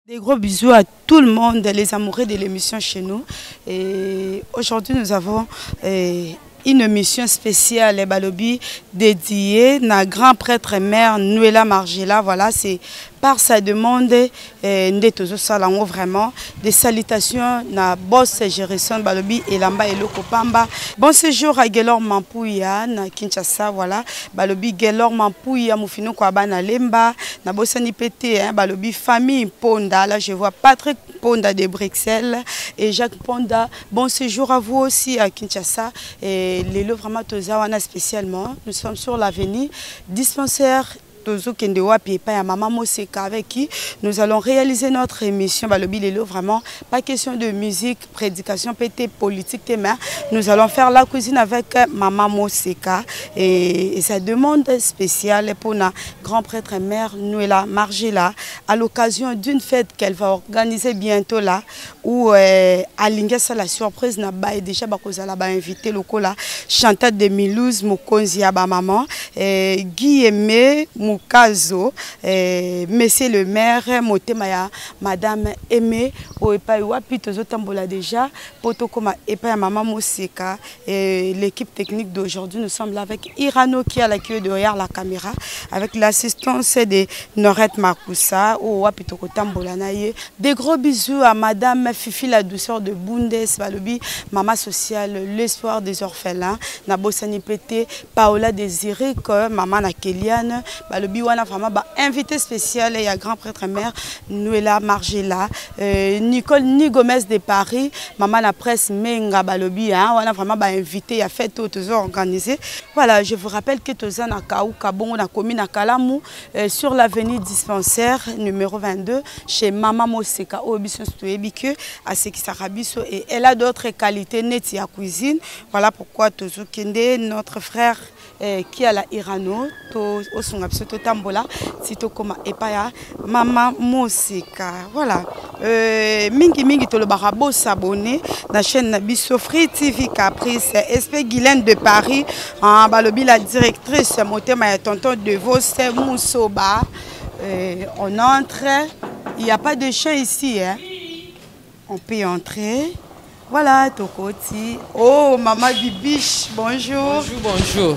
Des gros bisous à tout le monde, les amoureux de l'émission chez nous. Et aujourd'hui, nous avons une émission spéciale, Balobi, dédiée à grand prêtre mère Nuela Margela. Voilà, c'est par sa demande, vraiment des salutations à Boss Gerson Balobi et Lamba et Lokopamba. Bon séjour à Gelor Mampouya, na Kinshasa, voilà. Balobi Gelor Mampouya, Moufino Kwabana Lemba, na Bossani Pété, Balobi famille Ponda. Là, je vois Patrick Ponda de Bruxelles et Jacques Ponda. Bon séjour à vous aussi à Kinshasa. Et les lots vraiment Tozawana spécialement. Nous sommes sur l'avenue dispensaire Maman Moseka, avec qui nous allons réaliser notre émission Balobi Lelo. Vraiment pas question de musique, prédication, pété politique, mais nous allons faire la cuisine avec Maman Moseka et sa demande spéciale pour la grand prêtre mère Nuela Margela à l'occasion d'une fête qu'elle va organiser bientôt là où à Lingesa la surprise n'a pas déjà bakozala ba invité lokola Chantal de Milouz Mokonzi ya ba maman Guy Aimé Mukazo, monsieur le maire, Motemaya, madame Aimé, Oepa Wapi, Tozotambola déjà, Potokoma Epa Maman Moseka, et l'équipe technique d'aujourd'hui, nous sommes là avec Irano qui a l'accueil derrière la caméra, avec l'assistance de Norette Makoussa, Wapi Tokotambola Naye. Des gros bisous à madame Fifi, la douceur de Bundes, Balobi, maman sociale, l'espoir des orphelins, Nabosani Pété, Paola Désiré, maman Nakeliane, Balobi wana vraiment invité spécial et à grand prêtre mère Nuela Margela, Nicole Nigomez de Paris, maman la presse Menga Balobi wana vraiment invité à fête tous organisé. Voilà, je vous rappelle que tous na Kaouka bon na commune à Kalamou sur l'avenue dispensaire numéro 22 chez Maman Moseka au Bison Stuebike à ce qui s'arabiso et elle a d'autres qualités nettes à cuisine. Voilà pourquoi tous Kende notre frère qui a la Irano to osungapso to tambola sito koma epaya Maman Moseka. Voilà, mingi to le barabo s'abonner la chaîne Nabiso Free TV Caprice SP Guylaine de Paris Balobi la directrice Motema et tonton de Vos Moussoba. On entre, il n'y a pas de chien ici on peut entrer. Voilà, Tokoti. Oh, maman Bibiche, bonjour. Bonjour.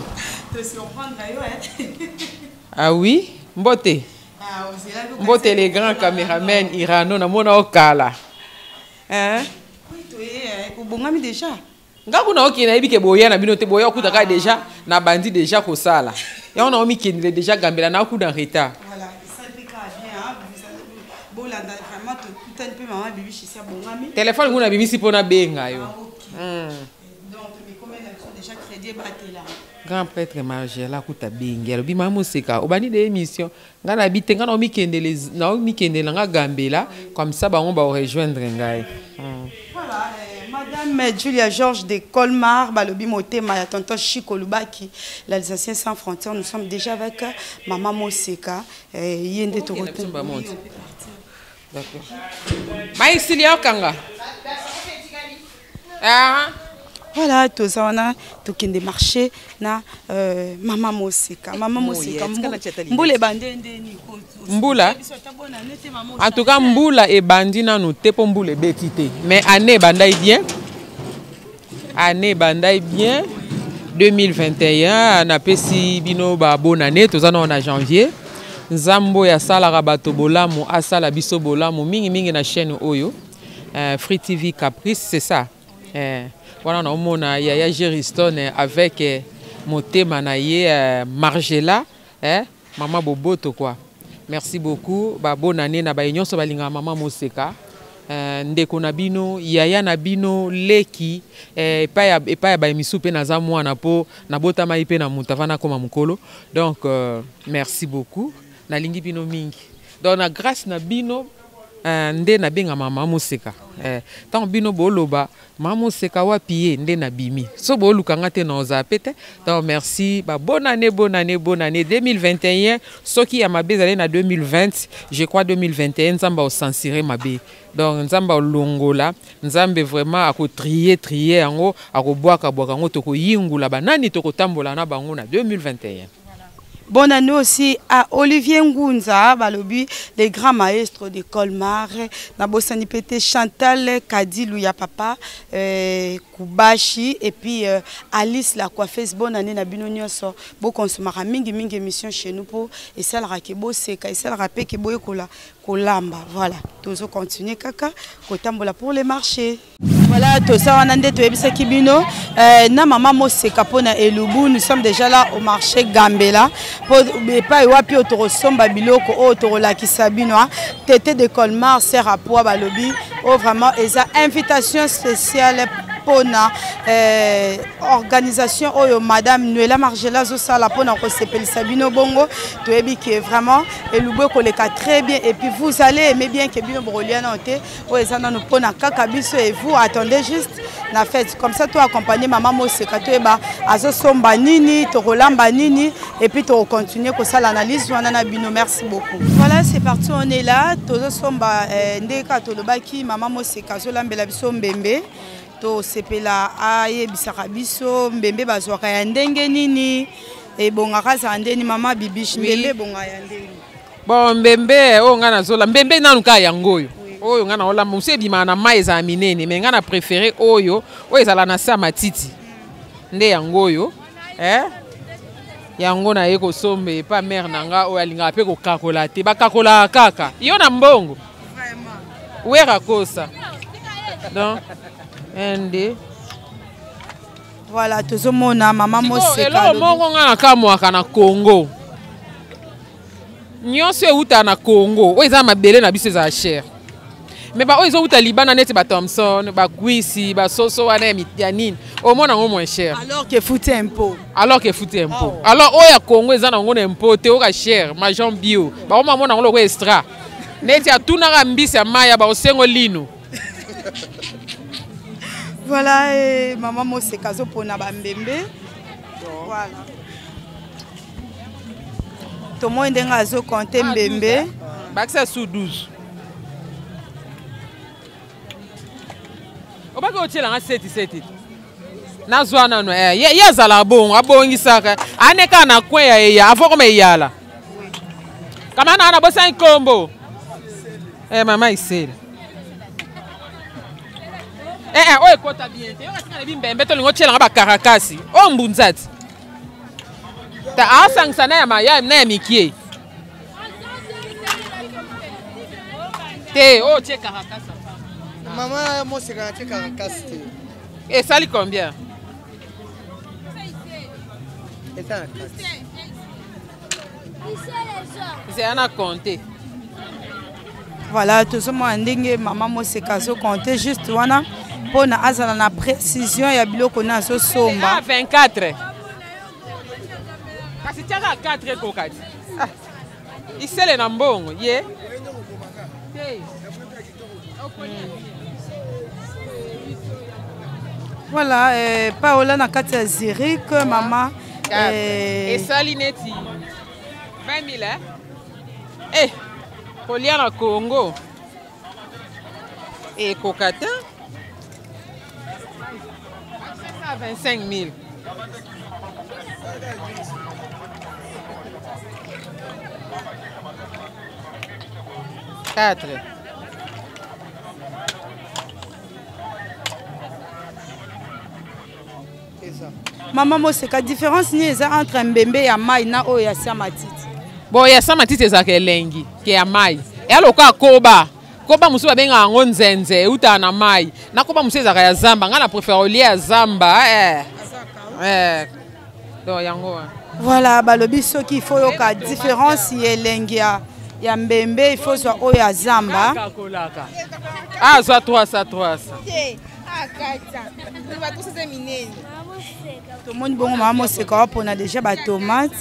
Ah oui, Mbote. Mbote les grands caméramens Irano na mona okala. Hein? Oui, tu es au Bongami déjà. Ngaku na okina ebike boya na binote boya okutaka déjà na bandi déjà ko sala. Et on a mis qu'il est déjà gambela na ku dans retard. Voilà, ça fait bien bon là vraiment tout un peu maman Bibiche ici à Bongami. Téléphone nguna bimisi pona benga yo. Donc mais comment elles sont déjà crédit batté là. Grand prêtre Margela kuta bengelo bi Maman Moseka obani de émission ngana bitenga na mikende nga gambela comme ça ba on va rejoindre ngai. Voilà, madame Julia Georges de Colmar Balobi Motema ya tonton Chico Lubaki l'Alsacien sans frontières. Nous sommes déjà avec Maman Moseka yende to retour. D'accord. Maïsilia Kanga. Ah. Voilà, tous on a tout qui marché na Maman Moseka. Maman Moseka. Mboule bandende ni. Mboula. En tout cas, Mboula et bandina nous te pour Mboule bekité. Mais année bandai bien. Année bandai bien. 2021 on a pesi bino ba bonne année. Tous on a janvier. Nzambo ya sala rabato bolamu asala biso bolamu mingi na chaîne oyo Free TV Caprice, c'est ça. Voilà, on a Yaya Geriston avec Motema naye Margela Maman Boboto quoi. Merci beaucoup. Ba bonne année na ba nyonso balinga Maman Moseka. Ndeko na bino Yaya na bino leki epa ba emisu pe na za mwana po na botama ipe na mutavana koma mukolo. Donc merci beaucoup. Na lingi bino mingi. Donc na grâce na bino nde na benga Maman Moseka. Tant bino boloba Maman Moseka wapiye nde na bimi. So boluka ngate na ozapete. Donc merci. Bah, bonne année 2021. Ce qui a ma belle na 2020, je crois 2021 nzamba o censurer ma be. Donc nzamba o longola, nzambe vraiment ako trier ango, ako boaka ngo toko yingula banani toko tambola na bango na 2021. Bonne année aussi à Olivier Ngunza, balobi, les grands maîtres de Colmar. Nabosani Pété Chantal Kadilou ya papa, Kubashi et puis Alice la coiffeuse. Bonne année na bino nyonso. Bo consomera mingi émission chez nous pour et ça la rakebo seka et ça la rapé ke boye kola kolamba. Voilà, toujours continuer kaka kotambola pour les marchés. Voilà, tout ça on a ndé to ebisa kibino na mama Moseka pona Elubu. Nous sommes déjà là au marché Gambela pour pas wapi otorosomba biloko otorolakisa bino tété de Colmar sert à poa balobi oh vraiment eza invitation spéciale pona organisation oyo madame Nuela Margela zo sala pona ko sepelisa bino bongo to ebi que vraiment Elubu koleka très bien et puis vous allez aimer bien que bino broliana ote o eza na no pona kaka biso et vous attendez juste na fête comme ça toi accompagner maman Moseka to eba azo somba nini to rolamba nini et puis to continuer ko sala analyse wana na bino. Merci beaucoup. Voilà, c'est parti, on est là to somba ndeka to lobaki maman Moseka zo lambela biso mbembe to sepela aye bisaka biso mbembe bazwaka ya ndenge nini e bongaka za ndeni mama bibishi mbembe bonga ya ndeni bon mbembe o ngana zola mbembe nanuka yangoyo oyo ngana ola musebi mana mai za minene mais ngana préféré oyo ezala na sa matiti nde yangoyo yango na yeko sombe pa mère nanga o alinga pe ko kakola te ba kakola kaka yo na mbongo vraiment wera kosa donc ende voilà toujours mona maman Moseka elo mongo ngana kamwaka na Congo nyonso euta na Congo o eza mabele na biso za cher mais ba o ezo uta Libana neti ba Thompson ba Gwisi ba soso wana ya nini au moins nango moins cher alors que fouté impôt alors o ya Congo eza nango na impôt te o ka cher majon bio ba o mama nango lo extra neti atuna ka mbisi ya maya ba osengo lino. Voilà, et maman Moseka zo pona ba mbembe. Voilà. Tout le monde a zo compter mbembe. Baksa sous 12. Obaka otela nga 7. Na zwana no ya zala bon abongi saka. Aneka na kweya ya avoko me yala. Kama na bosa nkombo. Mama isele. Oye kota bien te yo kasina bimbembe to lingo tshela ngaba karakasi o mbunzati ta asangisa na ya maya na ya mikie te o tshela karakasa maman Moseka na tshela karakasi te et ça lui combien et ça c'est un à compter. Voilà, tout ce monde ndenge maman Moseka zo compter juste wana pona azala na précision ya biloko na so somba 24 kasi tiaka 4 kokati isele na mbongo ye voilà Paola na kati ya Zurich mama esali neti 20 000 kolia na Congo et kokata 25 000. Quatre. Maman Moseka différence ni eza entre mbembe ya mai na oyo ya sia matiti. Bon ya sia matiti eza ke lengi ke ya mai. E aloka koba musu babenga ngo nzenze uta na mai. Na koba musu eza ya zamba ngana préfère olia ya zamba donc yango. Voilà balobi soki il faut yoka différence ye lengi ya mbembe il faut soit oyo ya zamba. Ah soit 300. Tout le monde bon maman Moseka on a déjà ba tomate.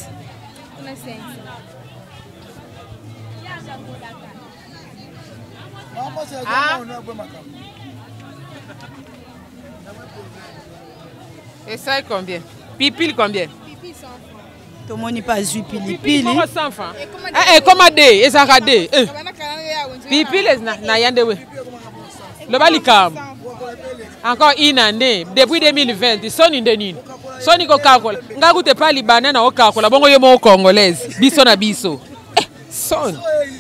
Et ça est combien? Pipil combien? Tout le monde n'est pas vu pilipili. Comment 100 francs? Comment des? Et ça a des? Pipil na yandewe. Le balikam. Encore une année, depuis 2020, ils sont in Denis. Soni ko kakola. Nga kute pa libanais na o kakola. Bongo yo mo congolaise. Biso na biso. Son.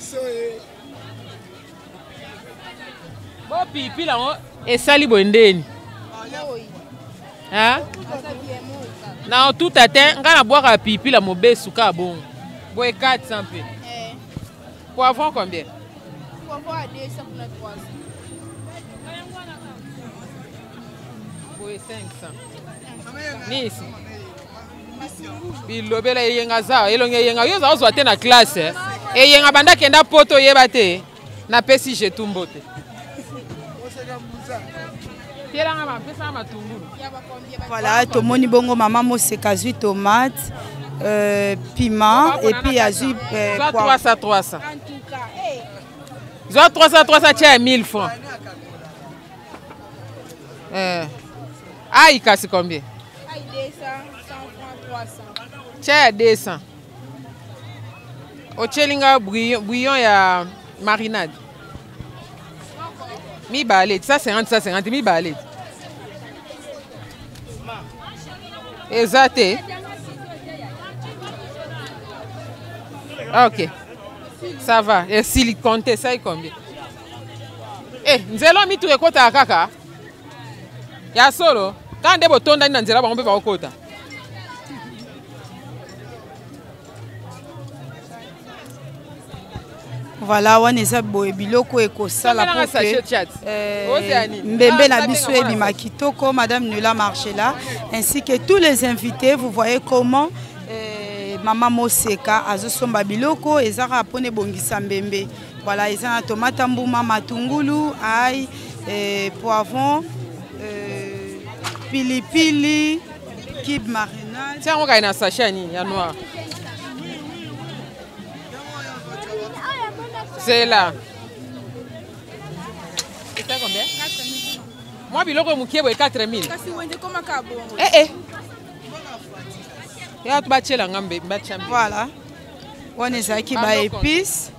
Bo pipi la o esali bondeni. Hein? Na tout à terre, nga na boire pipi la mobesu ka bon. Boye 400 pe. Poivron combien? Poivron à 200 pour 300. Boye 500. Ni ici. Bilobela yenga za, elonge yenga yo za ozwa te na classe. E yenga banda kenda poto yeba te. Na pesi je tumbote. Voilà, tomoni bongo maman Moseka zui tomate, piment et puis azui 300. Soit 300 tiens 1000 francs. Aïe, c'est combien? Aïe 200, 100 francs, 300. Tiens 200. Au chelinga bouillon ya marinade. Mi balade, ça 50, mi balade. Exact. Ok. Ça va. Et s'il compte, ça est combien? Eh, nzelo mi tu ekota kaka. Ya solo. Quand des boutons dans nzela on peut pas okota. Voilà, on est à Biloko et Kosala pour que Mbembe na biso et Bimakitoko, Madame Nula Marchela, ainsi que tous les invités. Vous voyez comment Maman Moseka azosomba biloko et Zara pone bongisa Mbembe. Voilà, ils ont tomate mbouma, matungulu, ail, poivron, pilipili, kib marinade. Tiens, on a un sachet ya noir. C'est là. C'est combien? 4000. Moi, biloko mukie boy 4000. Kasi wende koma ka bongo. Ya tu bachela ngambe, bachambe. Voilà. On est à qui ba épices.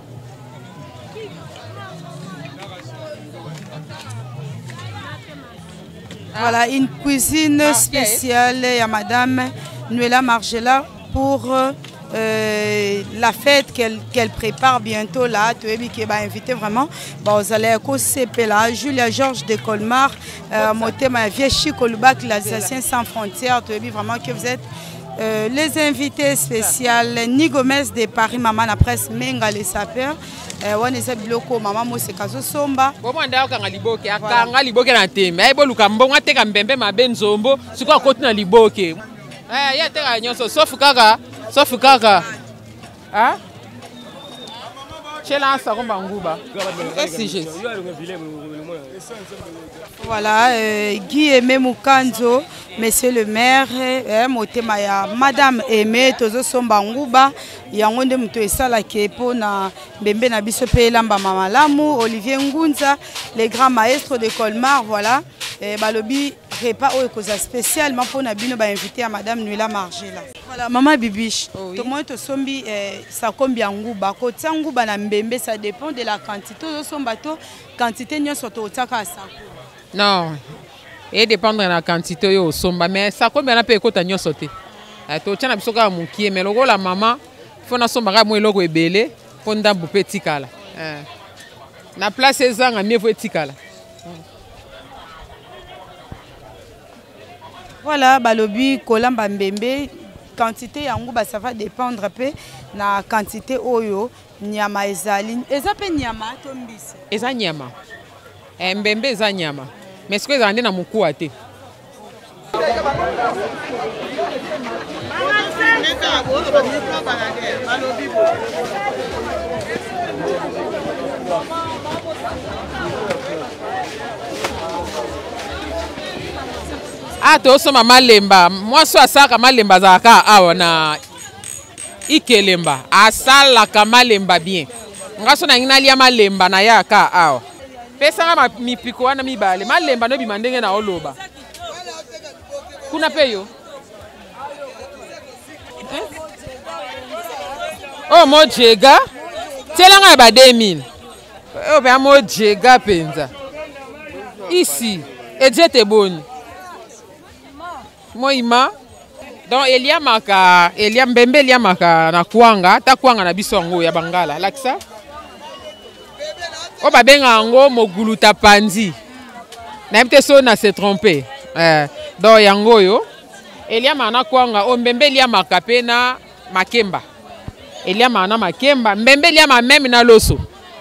Voilà, une cuisine spéciale à Madame Nuela Marchela pour la fête qu'elle prépare bientôt là. Tu es qui va inviter vraiment. Vous allez écouter là, Julia Georges de Colmar, Motema Vieille Chikolubac, l'Alsacien sans frontières. Tu es vraiment que vous êtes les invités spéciaux. Ni Gomez de Paris, Maman la presse Menga les sapeurs. On est bloqué, Maman Moseka Somba. Comment d'ailleurs quand Liboke, quand Liboke na thème, mais bon Lukambo, on te Kambembe ma benzombo, c'est quoi côté na Liboke. Il y a des réunions sauf Kaka. Sauf Kaka. Hein? Chela Saromba Nguba. Voilà, Guy Aimé Mukanzo, Monsieur le maire, Motema ya Madame Aimé Tozo Somba Nguba, Yangonde Muto Esala Kepo na Bembe na biso pe Lamba Mamalamu, Olivier Ngunza, les grands maestros de Colmar, voilà. Balobi repas au cause spécialement pour na bino ba invité à Madame Nuela Marchela. Voilà, Maman Bibiche. Tout le monde sombi ça combien nguba ko tsanguba na Mbembe, ça dépend de la quantité de son bateau, quantité nyoso to tsaka sako. Non. Et dépendre de la quantité au somba mais ça combien na pe ko ta nyoso te. To tchana biso ka mukie mais logo la maman faut na somba ka mo logo ebele pour ndambu petit kala. Na place ezanga mieux faut tikala. Voilà, balobi kolamba Mbembe, quantité yango ba ça va dépendre peu na quantité oyo nyama ezali. Eza pe nyama to mbisi. Eza nyama. Mbembe eza nyama. Mais ce que eza ndena mukuwa te. Ah, tu as malemba. Moi, je suis à malemba zaka awa na ikelemba. Asala ka malemba bien. Ngaso na ngina lia malemba na ya ka awa. Pesa nga mipiko wana mibale. Malemba no bimandenge na oloba. Kuna peyo? Oh, mojega. Tela nga ba 2000. Oh, be mojega penza. Ici, et jete boni. Moima, Donc Elia Mbembe Eliamaka na kwanga ta kwanga na biso ngo ya Bangala laksa o ba benga ngo moguluta panzi na mte so na se tromper donc yango yo Eliamaka na kwanga o Mbembe Eliamaka pe na makemba Eliamaka na makemba Mbembe Eliamaka même na loso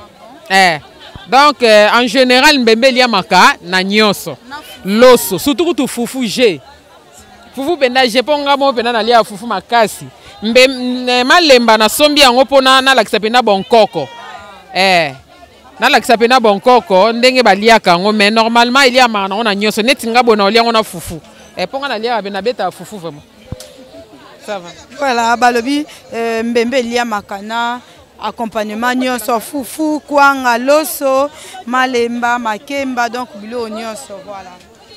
donc en général Mbembe Eliamaka na nyonso loso surtout tu fufu G fufu penda je ponga mo penda na lia fufu makasi malemba na sombi yango pona na lakisa penda bonkoko na lakisa penda bonkoko ndenge baliaka ngo mais normalement il y a mana on a nyonso netinga bona olia ngo na fufu ponga na lia bena beta fufu vraiment ça va voilà balobi Mbembe Eliamaka na accompagnement nyonso fufu kwanga loso malemba makemba donc bilo nyonso voilà.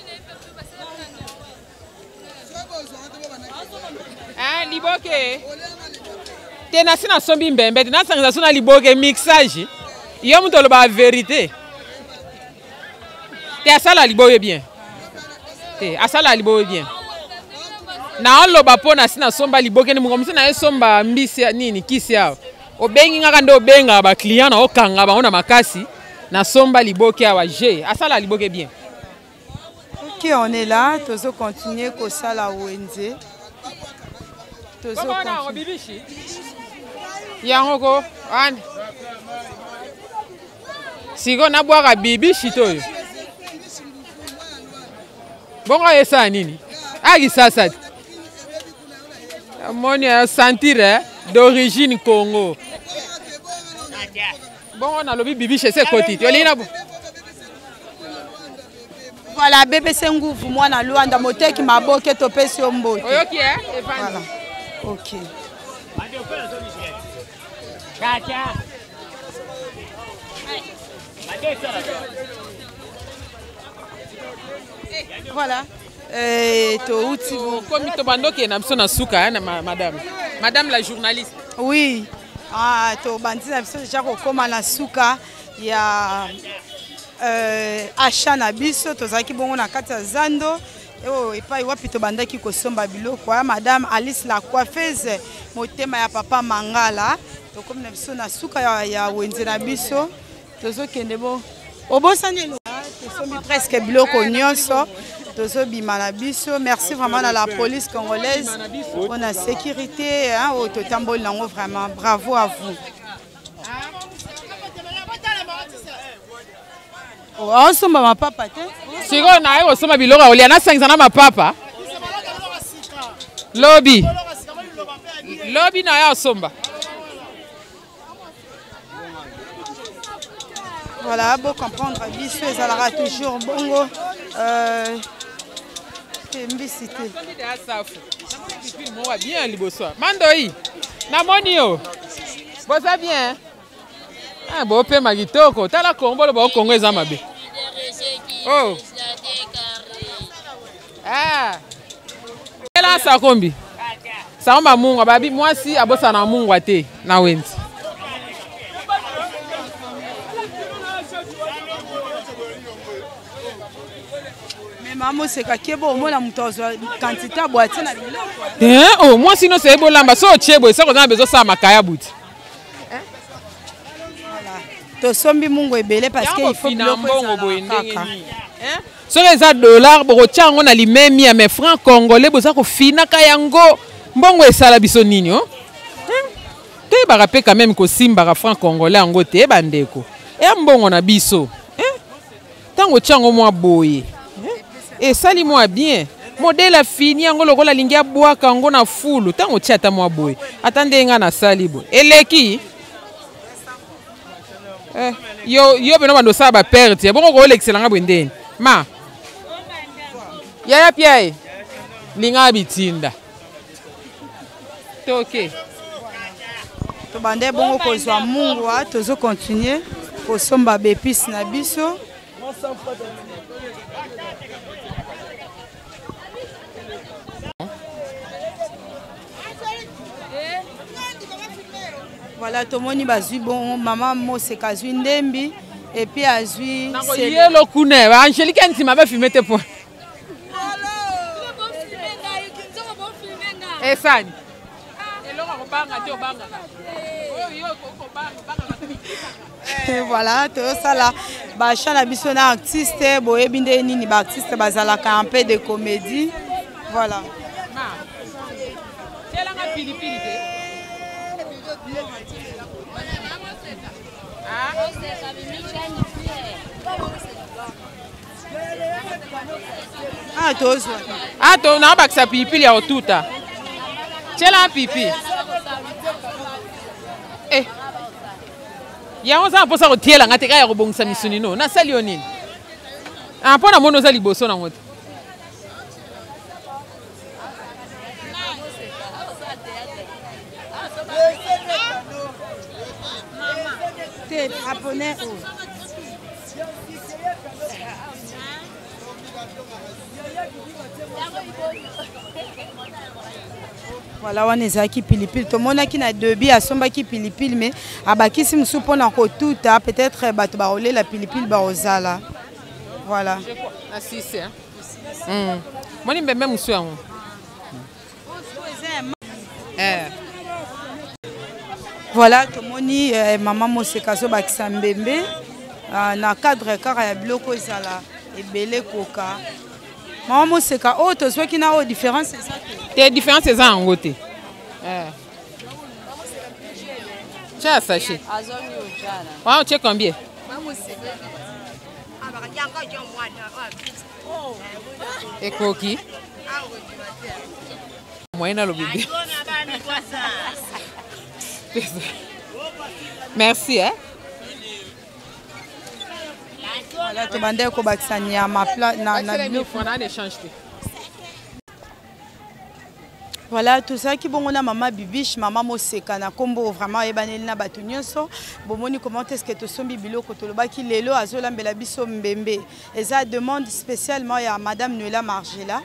Ah, liboke. Tena sina sombi Mbembe, tena sangisa suna liboke mixage. Yo muto lo ba vérité. Te asala liboke bien. Te asala liboke bien. Na on lo ba pona sina somba liboke ni mungo sina somba mbisi nini kisi yao. Obengi ngaka ndo benga ba client na okanga ba ona makasi na somba liboke awa G. Asala liboke bien. OK, on est là, tozo continuer ko sala wenze. Yango and sigo na bwaka bibishi toyo bongo esa nini agi sasa moni sentir d'origine Congo bongo na lobi bibishi c'est côté yolina bo voilà bébé senguvu mwana Luanda moteki maboke topesi ombo oyoki voilà. OK. Voilà. Madame la journaliste. Oui. Ah, to bandi na biso déjà kokoma na suka ya achat na biso tozaki bongo na kati ya zando. Oh, et pas wapi to bandaki ko somba biloko madame Alice la coiffeuse motema ya papa Mangala to comme na biso na suka ya wenze na biso tozo kende bo obosani to sombi presque biloko nyonso tozo bima na biso. Merci vraiment à la police congolaise pour la sécurité au totambol nango vraiment bravo à vous. Oh, somba ma papa te. Siko na yo somba biloko olia na sangisa na mapapa. Lobby. Lobby na yo somba. Voilà, beau comprendre biso ezalaka toujours bongo mbisité. Moi bien liboso. Mandoi. Na moni yo. Boza bien. Ah bo pe magitoko tala kombo lo ba Kongo eza mabe. Oh. Ah. Ela sa kombi. Sa omba mungu babi mwasi abosa na mungu ate na wenzi. Mais maman c'est ka kebo mona mutozo quantité boîte na biloko. Oh moi sinon c'est bolamba so chebo ça qu'on a besoin ça makaya buti. Sombi mungu ebele parce que il faut biloko boyendeka so les $, boko tiango na limemi ya mes francs congolais boza ko fina ka yango mbongo esala biso nini te ba rappel quand même ko simba ka francs congolais yango te bandeko mbongo na biso tango tiango mwa boye sali mwa bien modèle fini yango lokola lingia bwaka yango na fulu tango tiata mwa boye atande nga na salibo eleki yo beno bando sa ba perte bongo ko l'excellent bwendeni ma ya pia linga bitinda toke to bande bongo ko zwa mungu tozo continuer ko somba bepis na biso. Voilà, tout le monde a vu bon maman Mose Kazui Ndembi et puis a vu c'est le counet Angélique qui m'a fait filmer tes points. Esani. Voilà, tout ça là. Bah, chana biso na artiste, boye binde nini ba artiste bazalaka un peu de comédie. Voilà. Ah, tous. Ah, tu n'as pas que ça pipi, il y a tout. Tu as pipi. Eh. Il y a un peu de temps que tu as un bon samisuni. Non, na salionine. Un peu de mono zali bosso na ngote. T'es japonais ou? Voilà, on est qui pilipil. Tout le monde qui n'a deux billes à son qui pilipil, mais à baki si nous soupons encore tout, peut-être bateau barolé la pilipil barozala. Voilà. Assise, hein. Moi, je vais même monsieur. Voilà, tout le monde maman Mosekaso Bakisambembe na cadre car ya biloko ezala ebele koka. Maman Moseka, oh, tu vois qu'il y a une différence, c'est ça? Les différences, c'est ça en côté. Tu as sachet. Tu as combien? Et coquille? Moyen le bébé. Merci, hein? Voilà, tu bandes ko baksani ya ma plat na échange. Voilà, tout ça qui bon on a maman Bibiche, maman Moseka na kombo vraiment ebaneli na batu nyonso. Bomoni comment est-ce que to sombi biloko to loba ki lelo azola mbela biso mbembe. Eza demande spécialement ya madame Noela Margela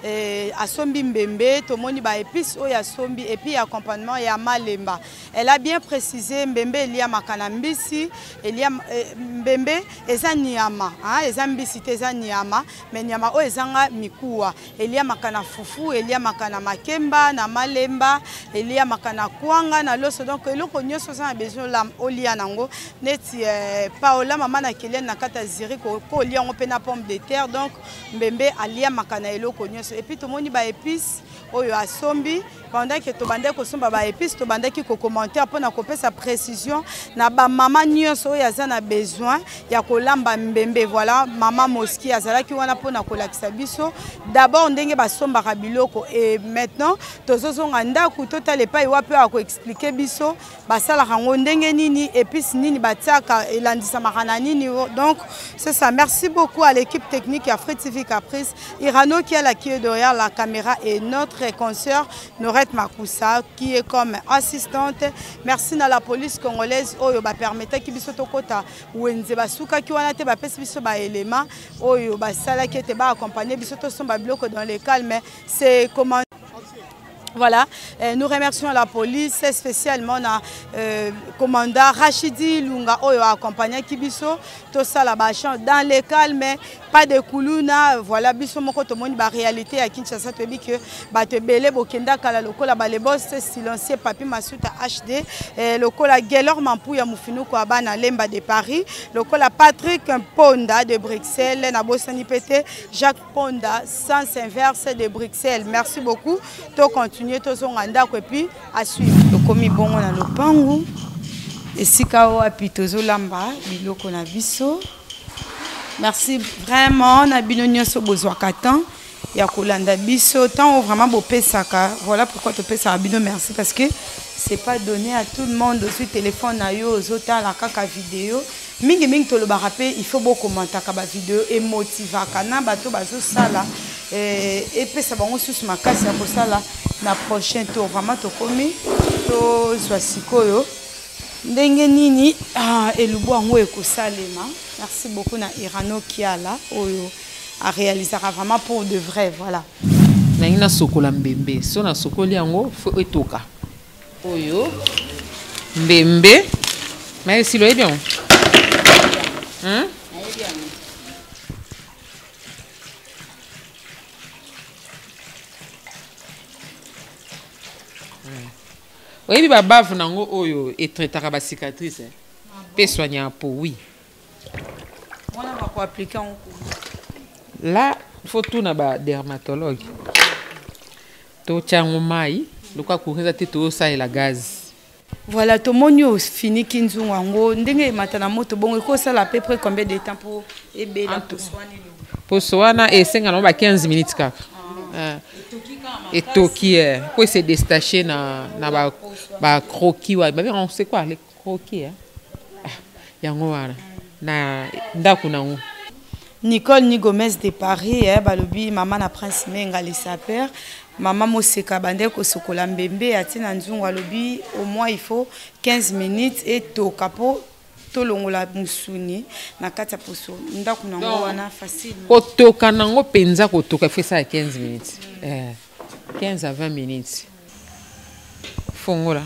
a sombi mbembe to moni ba épices o ya sombi et puis accompagnement ya malemba. Elle a bien précisé mbembe il y a makana mbisi, il y a mbembe eza nyama, hein, eza mbisi eza nyama, mais nyama o ezanga mikuwa. Il y a makana fufu, il y a makana makemba na malemba, il y a makana kwanga na loso, donc eloko nyonso za besoin la olia nango neti paola mama na kelen na kata ziri ko olia ngo pe na pomme de terre, donc mbembe alia makana eloko nyonso et puis to moni ba épices oyo asombi pendant que to bande ko somba ba épices to bande ki ko commenter pour na koper sa précision na ba mama nyonso oyo aza na besoin ya kolamba mbembe. Voilà, mama Moski azala ki wana pour na kolakisa biso d'abord ndenge ba somba ka biloko et maintenant tozozonga ndako totale pa iwa pe ako expliquer biso basala rango ndenge nini épices nini batiaka elandisa makana nini. Donc c'est ça. Merci beaucoup à l'équipe technique à Free TV Caprice, Irano qui est là qui est derrière la caméra et notre consoeur Norette Makusa qui est comme assistante. Merci à la police congolaise oyo ba permettre ki biso tokota wenze basuka ki wana te ba pesi biso ba élément oyo basala ki te ba accompagner biso to somba bloc dans les calmes. C'est comment. Voilà, nous remercions la police, spécialement le commandant Rachidi Lunga Oyo accompagné Kibiso, tout ça là-bas dans les calmes, pas de Kuluna. Voilà, biso moko to moni ba réalité à Kinshasa to bi que ba te belé bokenda kala lokola ba les boss silencieux papi Masuta HD, lokola Gelor Mampouya Mufinu ko abana Lemba de Paris, lokola Patrick Ponda de Bruxelles, na Bosani Pété, Jacques Ponda, sens inverse de Bruxelles. Merci beaucoup. To continue tozonganda ko puis à suivre. Tokomi bongo na lopangu. Esika o api tozolamba biloko na biso. Merci vraiment na bino nyonso bozwaka temps ya kolanda biso tant vraiment beau pesaka. Voilà pourquoi to pesa bino merci parce que c'est pas donné à tout le monde sur téléphone na yo ozota la kaka vidéo. Mingi mingi to le barape il faut beaucoup commenter ka ba vidéo et motivaka na bato bazo sala et pesa bango sous makasi ya ko sala na prochain tour vraiment to komi to swasikoyo ndenge nini elubu ango ekosalema. Merci beaucoup na Irano Kiala oyo a réalisé vraiment pour de vrai. Voilà na sokola mbembe so na sokoli ango fo etoka oyo mbembe mais si lo est bien hein. Oui, baba nango oyo et traiter ba cicatrice. Peut soigner un peau, oui. On va pas appliquer en Là, il faut tout na ba dermatologue. To chango mai, le quoi courir te to ça et la gaz. Voilà, tout le monde fini kinzu wango. Ndenge matana moto bon ko ça à peu près combien de temps pour ebela pour soigner le. Pour soigner et 15 minutes kaka. Et toki quoi c'est détaché na ba croquis wa. On sait quoi les croquis yango wana. Na ndaku na ngo. Nicole Ni Gomez de Paris, balobi maman na prince menga les sapeurs, maman moseka bande ko sokola mbembe atina nzungu alobi au moins il faut 15 minutes et to capo to longola musuni na kata poso ndaku na ngo wana facile. Ko toka nango penza ko toka fait ça à 15 minutes. 15 à 20 minutes. Fongola.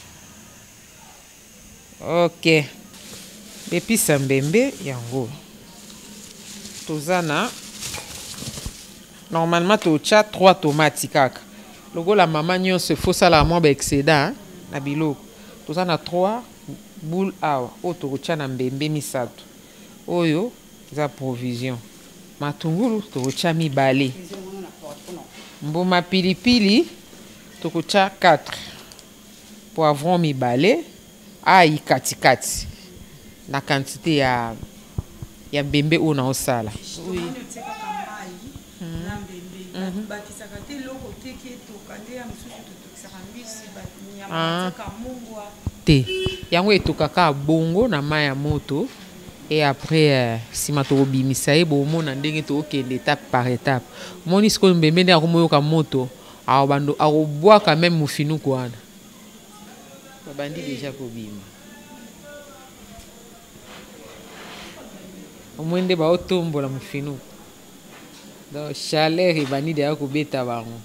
OK. Depuis Sambembe yango. Tozana normalement tu as 3 tomates kaka. Logo la maman nyon se faut ça la moi ba excédent na biloko. Tozana 3 boules awa o to cha na mbembe misato. Oyo za provision. Matungulu to cha mibale. Mbuma pilipili to cha 4. Poivron mibale ai katikati. La quantité ya mbembe ona osala. Oui. Te. Yango etokaka bongo na mai ya moto et après sima to bimisa e bo mona ndenge to okende étape par étape. Moni siko mbembe na komoyoka moto a bando a boire quand même mufinu kwana. Babandi déjà ko bima. Omwende ba otombola mufinu. Donc chaleur ebani de akobeta bango.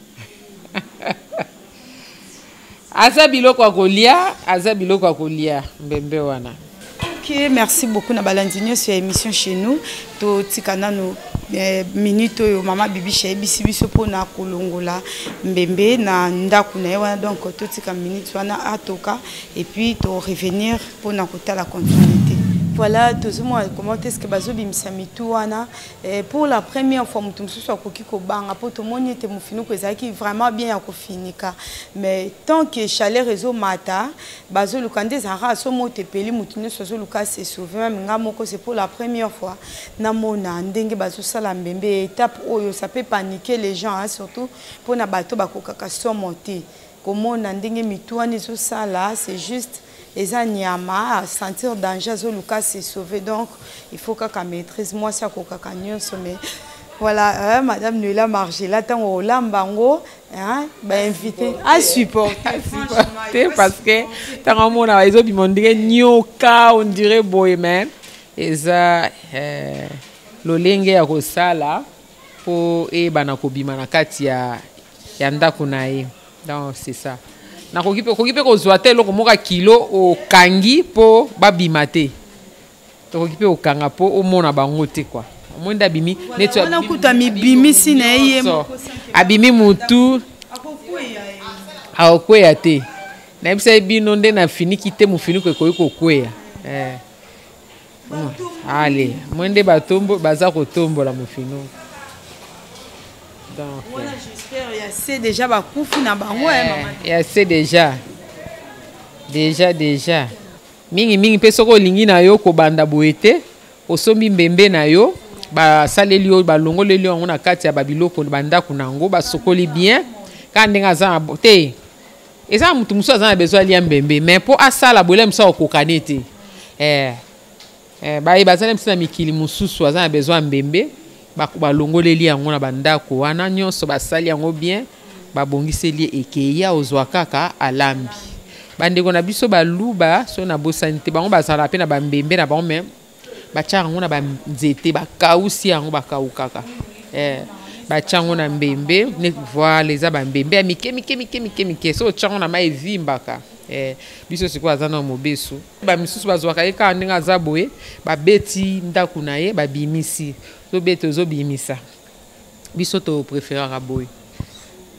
Aza biloko akolia, aza biloko akolia mbembe wana. OK, merci beaucoup na balandinyo sur émission chez nous. To tikana no minute yo mama bibi chez biso pona kolongola mbembe na ndaku na wana donc to tika minute wana atoka et puis to revenir pona kota la continuité. Voilà, tout le monde comment est-ce que bazo bimisa mitouana pour la première fois mutum so ko kiko banga pour tout le monde était mufinu ko ezaki vraiment bien ko finika mais tant que chaleur réseau mata bazo lukande zara so mote peli mutune so luka se sauver nga moko c'est pour la première fois na mona ndenge bazo sala mbembe étape oyo ça peut paniquer les gens hein, surtout pour na bato bakokaka so monter comment ndenge mitouana zo sala c'est juste les anyama à sentir danger zo luka se sauver donc il faut que maîtrise moi ça ko kakanyo sommet voilà madame Nuela Margela tango lambango hein ba invité à supporter parce que tango mona ezo bimondire nyoka on dirait boyman eza lolenge ya kosala po e bana ko bima na kati ya ndako na ye donc c'est ça. Na kokipe ko zoate loko moka kilo o kangi po babima te. To kokipe o kanga po o mona bango te quoi. Mwenda bimi neto wana kuta mibimi sina ye abimi mutu akokweya te. Na bisa bino nde na fini kite mu fini ko kokweya. Allez, mwende batombo baza ko tombola mu fino. Donc voilà, j'espère il y a c'est déjà ba kufu na bango maman. Il y a c'est déjà mingi peso ko lingi na yo ko banda boete osombi mbembe na yo ba saleli yo ba longoleli yo na kati ya babiloko banda kunango ba sokoli bien ka ndenga za te eza mutu muso za besoin lia mbembe mais pour asala bolem sa okokanete ba ibazana msina mikili mususu za besoin mbembe ba longoleli yango na bandako wana nyonso basali yango bien babongiseli ekeya ozwa kaka alambi bandeko na biso baluba so na bosanité bango bazala pe na bambembe na bango même bacha yango na banzete bakausi yango bakaukaka bacha yango na mbembe ne voilà eza bambembe ya mike so chango na mai vimbaka biso siko azana mobeso ba misusu bazwaka eka ndinga za boye babeti ndaku na ye babimisi to beto zo bimisa biso to préférera boye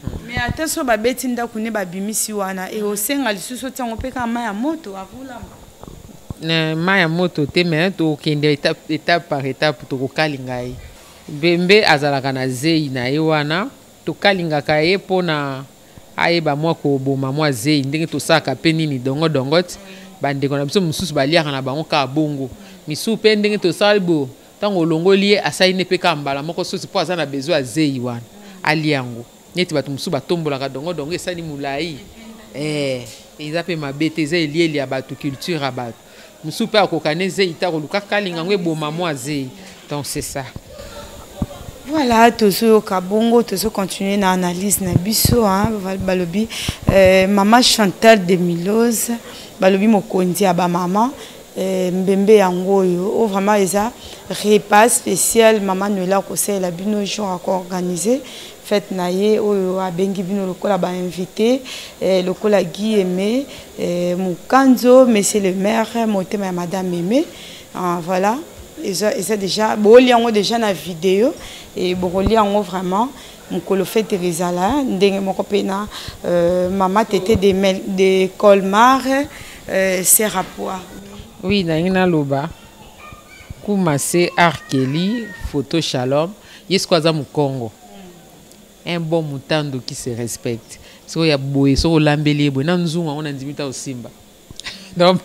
Mais attention ba beti ndako ne ba bimisi wana et au senga lisusu tiango pe ka maya moto avula. Maya moto te mais to kende étape par étape to ko kalinga ye. Bembe azalaka na zei na ye wana to kalinga ka ye pona ayeba mwa ko boma mwa zei ndenge to saka pe nini dongo dongot bandeko na biso mususu baliaka na bango ka bongo misu pe ndenge to salbo tango longoli asai ne pe ka mbala moko sosi po azana besoin zei wana aliango neti bato mususu batombolaka dongo dongo esani mulai eza pe mabete eza elieli ya bato culture ya bato mususu pe akokane zei tako luka kalinga ngo eboma mwa zei donc c'est ça. Voilà, toujours Kabongo, toujours continuer dans l'analyse na biso hein, balobi maman Chantal de Milose, balobi mokondi aba maman mbembe yango yo, vraiment eza repas spécial maman Noëlla Kosé la bino jour à organiser fête naie oyo abengi bino lokola ba invité lokola Guy Aimé Mukanzo monsieur le maire motema madame Aimé voilà. C'est déjà bon déjà na vidéo et bon vraiment mon colo fait Teresa là ndenge moko pena maman tété de Colmar Serapois oui na ina loba Kumase Arkeli photo Shalom yeskwaza mu Congo un bon mutando qui se respecte so ya boye so lambeli boye na nzunga on ndimita osimba donc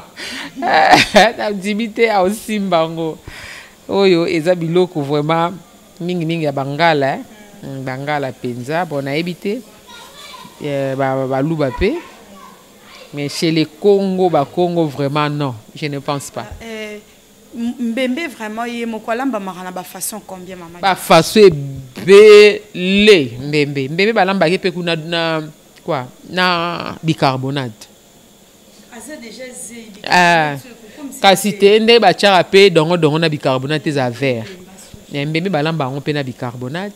d'activité à aussi bango oyo eza biloko vraiment mingi ya bangala bangala penza bon a habité ba luba pe mais chez les Congo vraiment non je ne pense pas mbembe vraiment yé mokolamba marana ba façon combien maman ba façon belé mbembe balamba pe kuna na quoi na bicarbonate kasi te nde batiaka pe dongo na bicarbonate eza vert mbembe balamba yango mpe na bicarbonate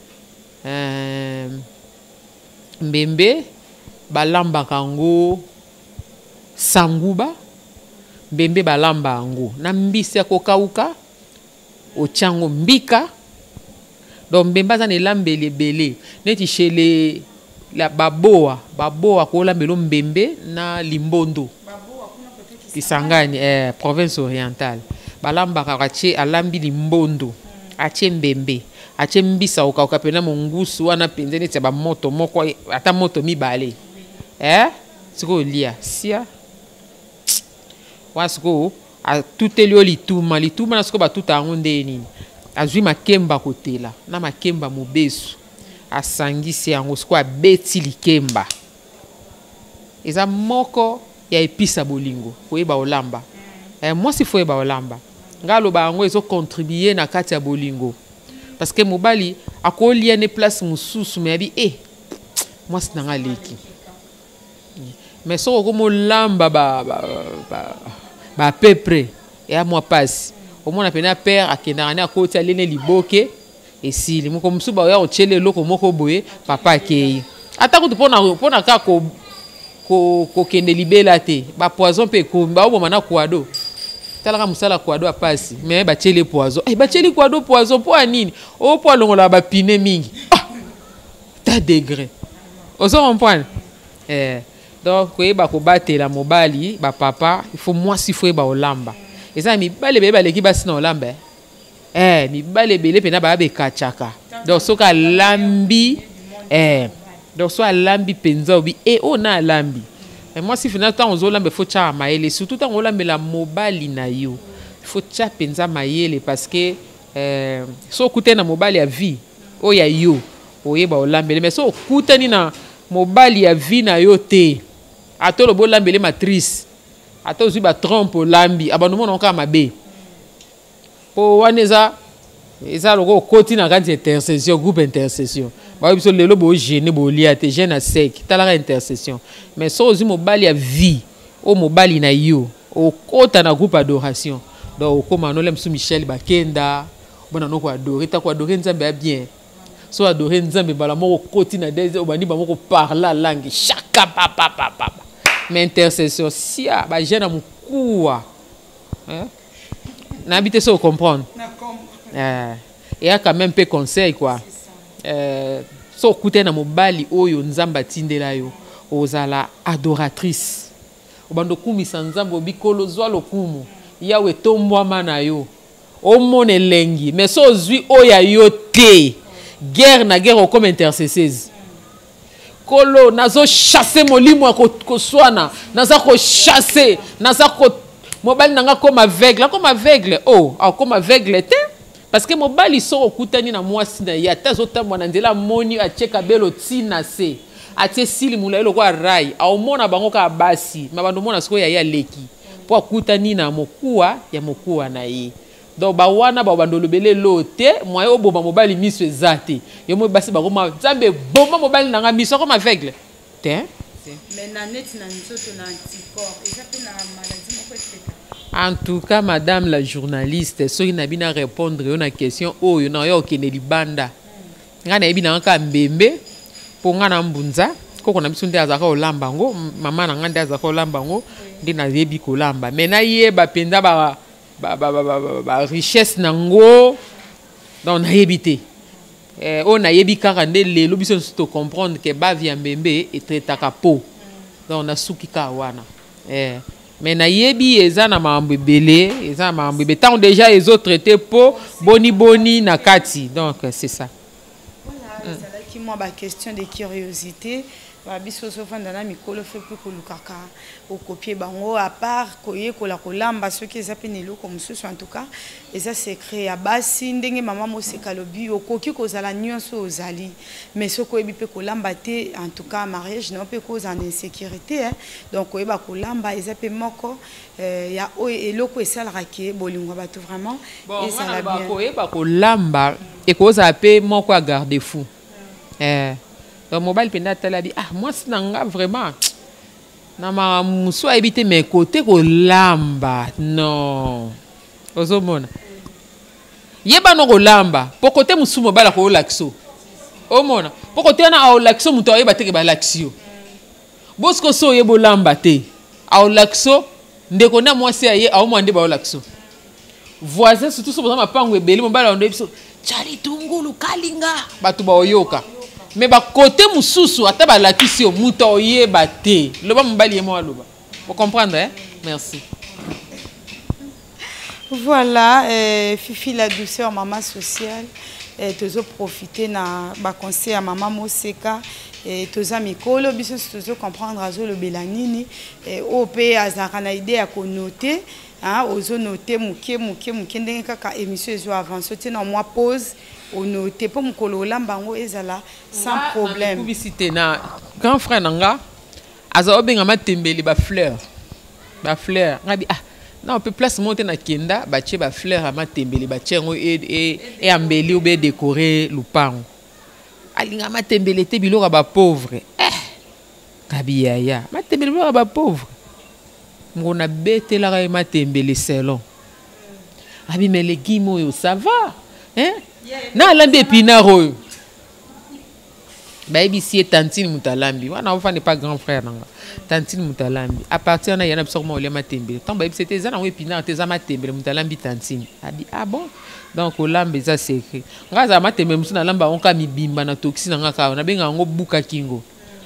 mbembe balambaka yango sanguba mbembe balamba yango na mbisi ya kokauka otiango mbika donc mbembe aza na elambeli ebele neti chez la baboa kolambelo mbembe na limbondo Kisangani province orientale balambaka atie alambi limbondo atie mbembe atie mbisa okauka pena mongusu wana penze neti ba moto moko ata moto mibale siko lia sia wasiko a tuteli lituma na siko ba tuta ngo ndeni azwi makemba kotela na makemba mobesu asangisi yango siko abeti likemba eza moko ya episa bolingo koyeba olamba moi si foyeba olamba ngalo ba yango ezo contribuer na kati ya bolingo parce que mobali akolia ne place mususu me abi moi si nanga leki mais so ko molamba ba pepre ya moi passe au moins pena père akendana akoti alene liboke esili moko musuba ya ochele loko moko boye papa akei atako pona ka ko kende libela te ba poison pe ko ba oboma na kwado talaka musala kwado apasi mais ba tiele poison ba tiele kwado poison po anini o po longola ba pine mingi ta degré ozo comprendre donc ko ko batela mobali ba papa il faut moi si faut ba olamba eza mi bale be baleki basi na olamba mi bale bele pena ba be kachaka donc soka lambi donc soit lambi penza obi na lambi et moi si finalement tant on lambe faut cha maele surtout tant on lambe la mobali na yo faut cha penza maele parce que so kuté na mobali ya vie o ya yo oyeba olambele mais so kutani na mobali ya vie na yo te atolo bo lambele matrice ato zui ba trompe lambi abandonnement na ka mabe po waneza eza loko koti na kati intercession groupe intercession ba biso lelo bo gêner bo lia te gêne à sec talaka intercession mais so ozi mobali ya vie o mobali na yo o kota na groupe adoration donc comme no lem sou Michel Bakenda bona no ko adorer ta ko adorer nzambe bien so adorer nzambe bala moko koti na des obandi ba moko parler langue chaka papa mais intercession sia ba gêne mukua na habité so comprendre et a quand même peu conseil quoi so okute na mobali oyo nzamba tindela yo ozala adoratrice obando kumisa nzambe obikolo zwa lokumu yawe tombwama na yo omone lengi mais so ozwi oya yo te guerre na guerre comme intercesseuse kolo nazo chasser molimo akoswana naza ko chasser naza ko mobali nanga comme aveugle oh comme aveugle te parce que mobali so okutani na mwasi na ya tazotamwa na ndela moni acheka belo tina se atie sili mula eloko rai aomona bango ka basi mabando mona siko ya leki po akutani na mokuwa ya mokuwa na ye donc ba wana ba bando lobele lote moye oboma mobali miso ezate yo mo basi bakoma nzambe boma mobali nanga miso comme aveugle te mais na net na nzoto na anticorps ezate na maladie moko eteka. En tout cas, madame la journaliste, soki na bina répondre à une question oyo na yo okene libanda. Nga na bina nka mbembe po nga na mbunza koko na biso nde azaka olamba ngo mama na nga nde azaka olamba ngo nde na yebi kolamba. Mais na yeba penza ba richesse nango donc na yebite. On a yebi kaka nde lelo biso to comprendre que ba via mbembe et traitaka po. Donc na suki ka wana. Mais na yebi eza na mambo belé eza mambo be tant déjà les autres traités po boni na kati donc c'est ça. Voilà, ça là qui moi ba question de curiosité ba biso so fanda na mikolo fe pe ko lukaka au copier bango à part koye ko la kolamba ceux qui zapene loko mususu en tout cas et ça c'est créé à basi ndenge maman mo se kalobi okoki ko zala nyonso ozali mais ce ko ebi pe kolamba te en tout cas mariage non pe cause en insécurité hein donc koye ba kolamba ezape moko ya o eloko esalaka ke bolingo ba tout vraiment et ça la bien koye ba kolamba et cause ape moko a garder fou donc mobile penda talabi ah moi sinanga vraiment na ma muso habité mes côtés ko lamba non ozomona yeba no ko lamba po côté musu mobile ko laxo omona po côté na au laxo muto yeba te ke ba laxio bosko so yebo lamba te au laxo ndeko na mwasi aye au mwande ba laxo voisin surtout so boza mapango ebele mobile ndo biso chali tungulu kalinga batu ba oyoka. Mais ba côté mususu ata ba lakisi o muto oyeba te loba mobali yemo aloba vous comprendre hein merci. Voilà Fifi la douceur maman sociale tozo profiter na ba conseil à maman Moseka toza mikolo biso tozo comprendre azo le belanini op azaka na idée ya ko noter hein ozo noter muke ndenge kaka émission ezo avancer te na moi pause on note pour mukolo lambango ezala sans problème. Publicité na grand frère nanga aza obenga matembeli ba fleur ngabi ah na on peut place monter na kenda ba tie ba fleur matembeli ba tiengo et ambeli ou be décorer lupango alinga matembeli te biloko ba pauvre ngabi ya matembeli biloko ba pauvre ngona betela ka matembeli selon abi mais les guimaux yo ça va hein na lambi épinard oyo bayebi si tantine mutalambi wana ofa n'est pas grand frère nanga tantine mutalambi à partir na yana biso mo le matembele tant bayebi c'était za na épinard te za matembele mutalambi tantine abi ah bon donc olambe za secret ngaza matembele musuna lamba onka mibimba na toxine nga ka na benga ngo buka kingo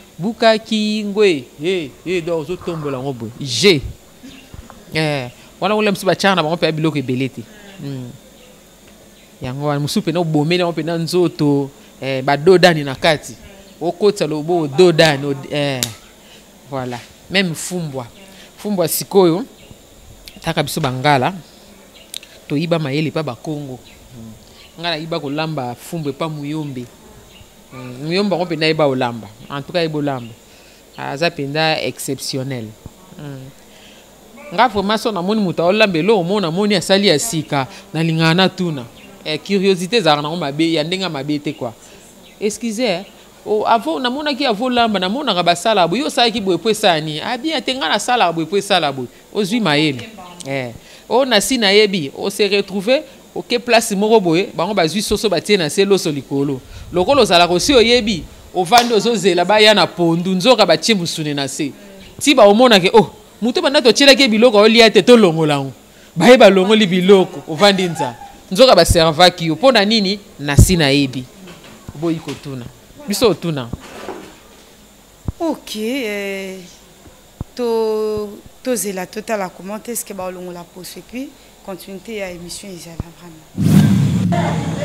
donc zo tombola ngo boy je wana ule msuba chana ba pe biloko ebelete yango wana musupe na bomela on pe na nzoto ba dodani na kati okotsa lobo dodani voilà même fumbwa sikoyo taka biso bangala to iba mayele pa ba Kongo ngala iba ko lamba fumbwe pa muyombe muyomba on pe na iba olamba en tout cas ibo lamba aza penda exceptionnel nga vraiment so na moni muta olambelo omona moni asali asika na lingana tuna curiosité za na mabe ya ndenga mabe te quoi excusez avant na mona ki avo lamba na mona ka basala bo yo sa ki bo epwesani abi atenga na sala bo epwesala bo ozwi mayele na si na yebi o se retrouver OK place moko boye bango bazwi soso batie na se loso likolo lokolo zala ko si oyebi ovandi ozozela ba ya na pondu nzoka batie musune na se ti ba omona ke muto banda to tshela ke biloko olia te to longolango ba yeba longoli biloko ovandi nza nzoka ba serva ki opona nini na sina yebi boyi kotuna. biso tuna. Ok, la totale comment est-ce que on la pose et puis continuité à émission ils allaient vraiment.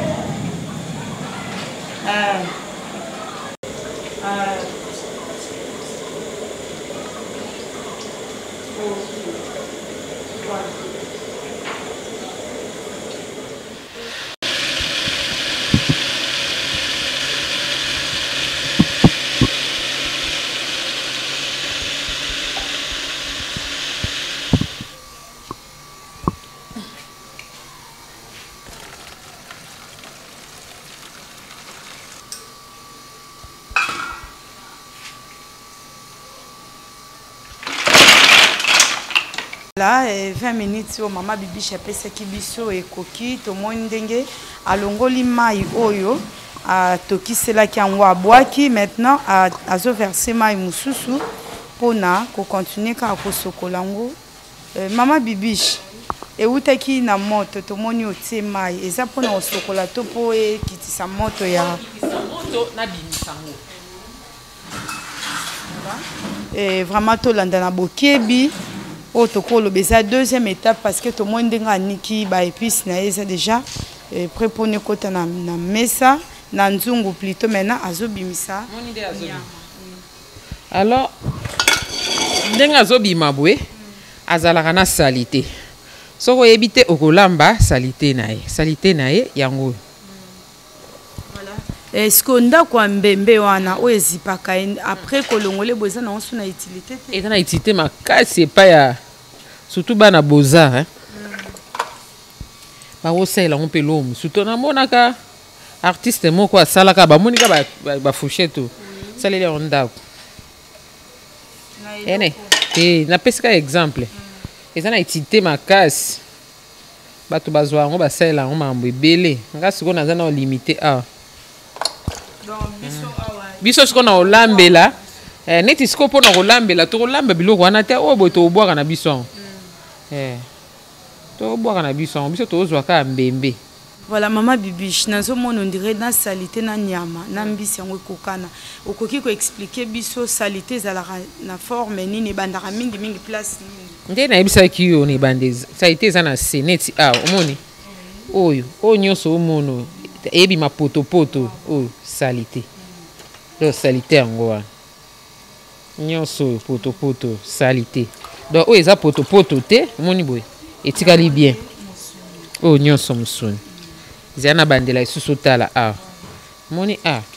Là, 20 minutes au maman bibi chapé seki biso et koki to mondenge alongoli mai oyo a toki cela qui en boaki maintenant a zo verser mai mususu pona ko continuer ka ko sokolango maman bibi e utaki na moto to moni otie mai eza pona osokola to po e kitisa moto ya moto na bimisango vraiment to landa na bokebi. Oh, tokolo beza deuxième étape parce que tout le monde a niki ba épices na eza déjà prêt pour ne kota na mesa na nzungu plutôt maintenant azobimisa. Alors ndenga azobima bwe azalaka na salité. Soko ebite okolamba salité na ye yango. Est-ce qu'on a quoi mbembe wana o ezipaka après kolongole boza na onsu na utilité et na utilité ma c'est pas ya surtout bana boza hein ba osela on peut l'homme surtout na monaka artiste moko asalaka ba monika ba fourchette salele onda ene na pesika exemple eza na utilité ma casse bato bazwa ngo basela ngo mambo ebele ngasi ko naza na limité biso siko na olambela neti siko pona olambela to olamba biloko wana te o boto obwaka na biso to obwaka na biso biso to ozwa ka mbembe. Voilà maman bibiche nazo mona on dirait na salité na nyama na mbisi yango kokana okoki ko expliquer biso salité za na forme nini bandaka mingi place nde na ebisa ki yo ni bandez salité za na seneti omoni oyo nyonso omono ebi mapoto oyo salité donc salité yango wana nyonso poto salité donc oyo eza poto te omoni boye etikali bien oyo nyonso mosuni ezala na bandela lisusu otala omoni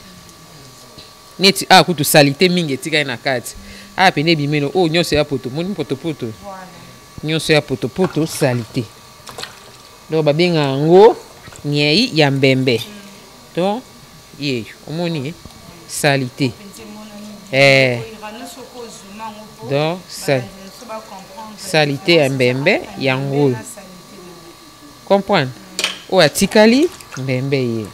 neti kutu salité mingi etikali na kati pene ebimeno oyo nyonso ya poto moni poto nyonso ya poto salité donc babenga yango nyei ya mbembe donc yeyo omoni salité donc salité ya mbembe yango comprendre oyo atikali mbembe ye.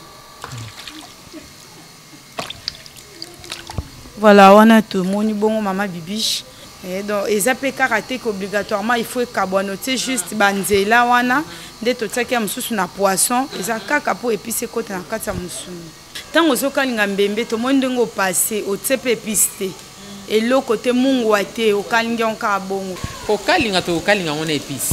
Voilà wana to moni bongo mama bibiche donc eza pe karaté obligatoirement il faut carbonoter juste banzela wana nde totiaki ya mosusu na poisson eza kaka po épice kote na kati ya mosuni ntango ozokalinga mbembe tomoni ndenge opase otie pe épice te eloko te mungwa te okalingi yango kaka bongo kokalinga to okalinga ngo na épice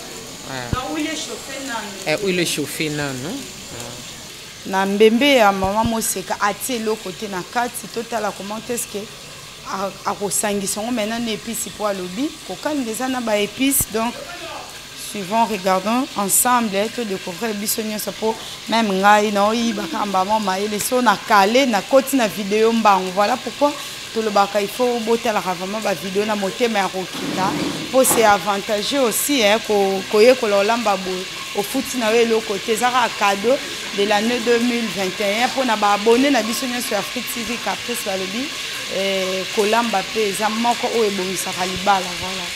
huile chauffé nano na mbembe ya mama moseka atie eloko te na kati totala comment est-ce que akosangisa ngo maintenant na épice po alobi kokalinga eza na ba épice donc suivant regardons ensemble to découvrir biso nyonso po même ngai na oyibaka mbama mayele so na kale na koti na vidéo mbango voilà pourquoi tolobaka il faut botalaka vraiment ba vidéo na motema ya kokita po c'est avantageux aussi koyekola olamba boye ofuti na yo eloko te ezaka cadeau de l'année 2021 po na baabone na biso nyonso ya Afrique TV Caprice balobi kolamba pe eza moko oyo ebongisaka libala voilà.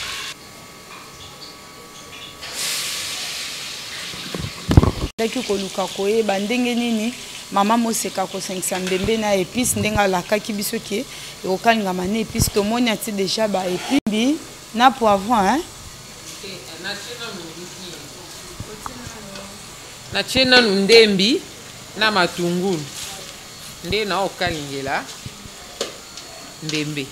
Daki koluka koyeba ndenge nini mama moseka kosangisa mbembe na épice ndenge alakaki biso ke okalingama na épice tomoni ati déjà ba épice na poivron na tie nanu ndembi na matungulu nde na okalingela mbembe.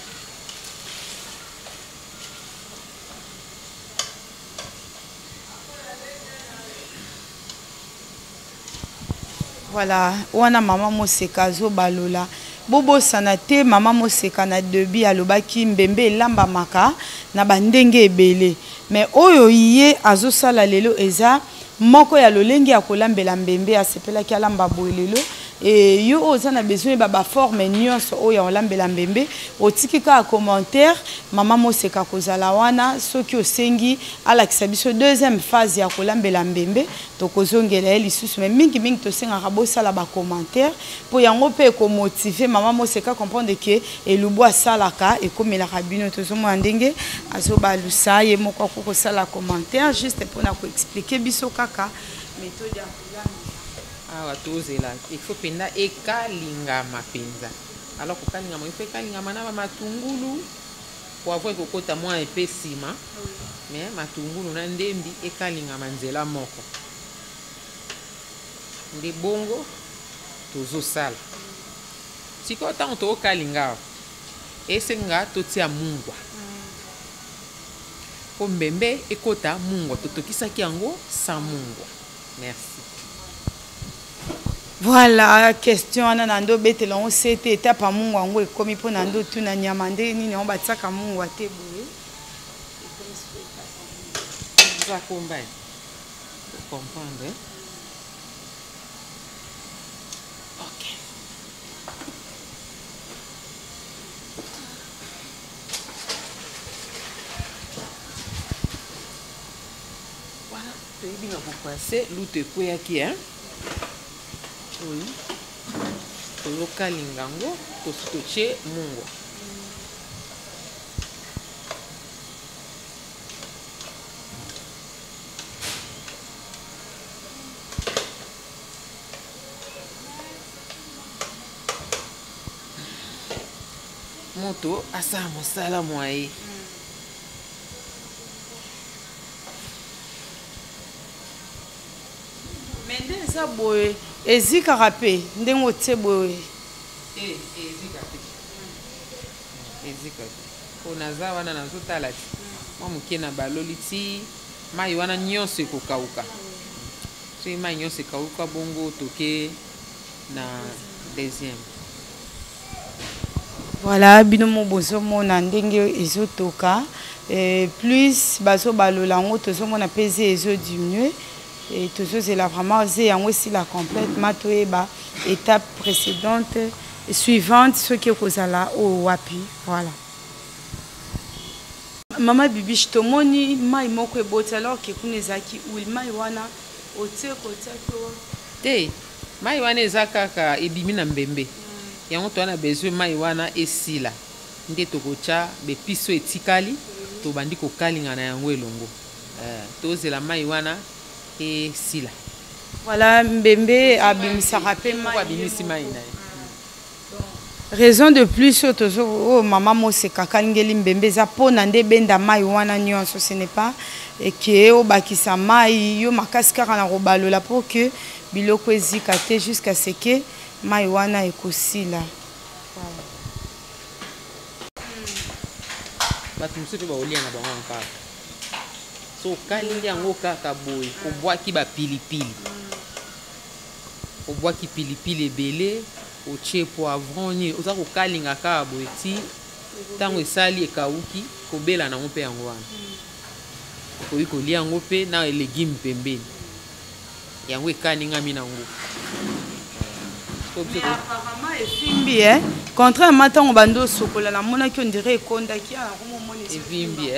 Voilà, wana mama moseka zo balola. Bobo sanate mama moseka na debi alobaki mbembe lamba maka na bandenge ebele. Mais oyo iye azo sala lelo eza moko ya lolenge ya kolambela mbembe asepela ki alamba boelelo. Et yo oza na besoin ba forme nyonso oyo olambela mbembe otikika a commentaire mama moseka kozala wana soki osengi alakisa biso deuxième phase ya kolambela mbembe tokozongela lisusu mais mingi to senga kabosala ba commentaire po yango pe ko motiver mama moseka comprendre que elubu asalaka ekomela kabino tozomwa ndenge azobalusa ye moko ko sala commentaire juste pour na ko expliquer biso kaka méthode ya awa tozela il faut penda ekalingama penza alors kokalingama il faut ekalingama na matungulu poivre kokota mwa epesima mais matungulu na ndembi ekalingama nzela moko nde bongo tozosala sikoyo ntango tookalinga esenga totia mungwa po mbembe ekota mungwa totokisaki yango sans mungwa. Merci. Voilà, question ana nando betela on c'était étape à mungu ngo ekomi po nando tuna nyama nde nini on batsaka mungu ate boye. Ça combien? Comprendre. OK. Voilà, tu es bien pour passer l'outre quoi qui hein? Oui. Toyokalinga ngo toche mungwa. Moto asa mosala mwaye. Mende za boye ezikaka pe ndenge otie boye ezika pe ezika pe onaza wana nazotala ti mwa moke na baloli ti mai wana nyonso ekokauka soki mai nyonso ekauka bongo toke na deuxième. Voilà bino mo bozomona ndenge ezotoka plus bazo balola ngo tozomona pese ezodiminuer. Et toujours c'est là vraiment c'est aussi la complètement toeba étape précédente et suivante ce qui est là au wapi voilà. Mama bibi tomoni mai moko eboti alors que kunezaki ou mai wana otie kota to te mai wana ezakaka ebimi na mbembe yango to wana besoin mai wana esila nde tokocha bepiso etikali to bandi ko kalinga na yango elongo tozela mai wana et sila. Voilà, mbembe abimisa rappel abimisi mai na. Raison de plus oh maman moseka kalingeli mbembe za pona nde benda mai wana nyonso ce n'est pas et que o bakisa mai yo makasi kaka na robalola pour que biloko ezika te jusqu'à ce que mai wana ekosila. Voilà. Batu msutu ba olia na bango nkaka. So kalingi yango kaka boye obwaki ba pilipili obwaki pilipili ebele otie poivron ni oza kokalinga kaka boye ti ntango esali ekauki kobela nango mpe yango wana okoki kolia yango mpe na légume pembeni yango ekaningami nango. Mais apparemment efimbi contrairement ntango bando sokola na monaki on dirait ekondaki ala komomona efimbi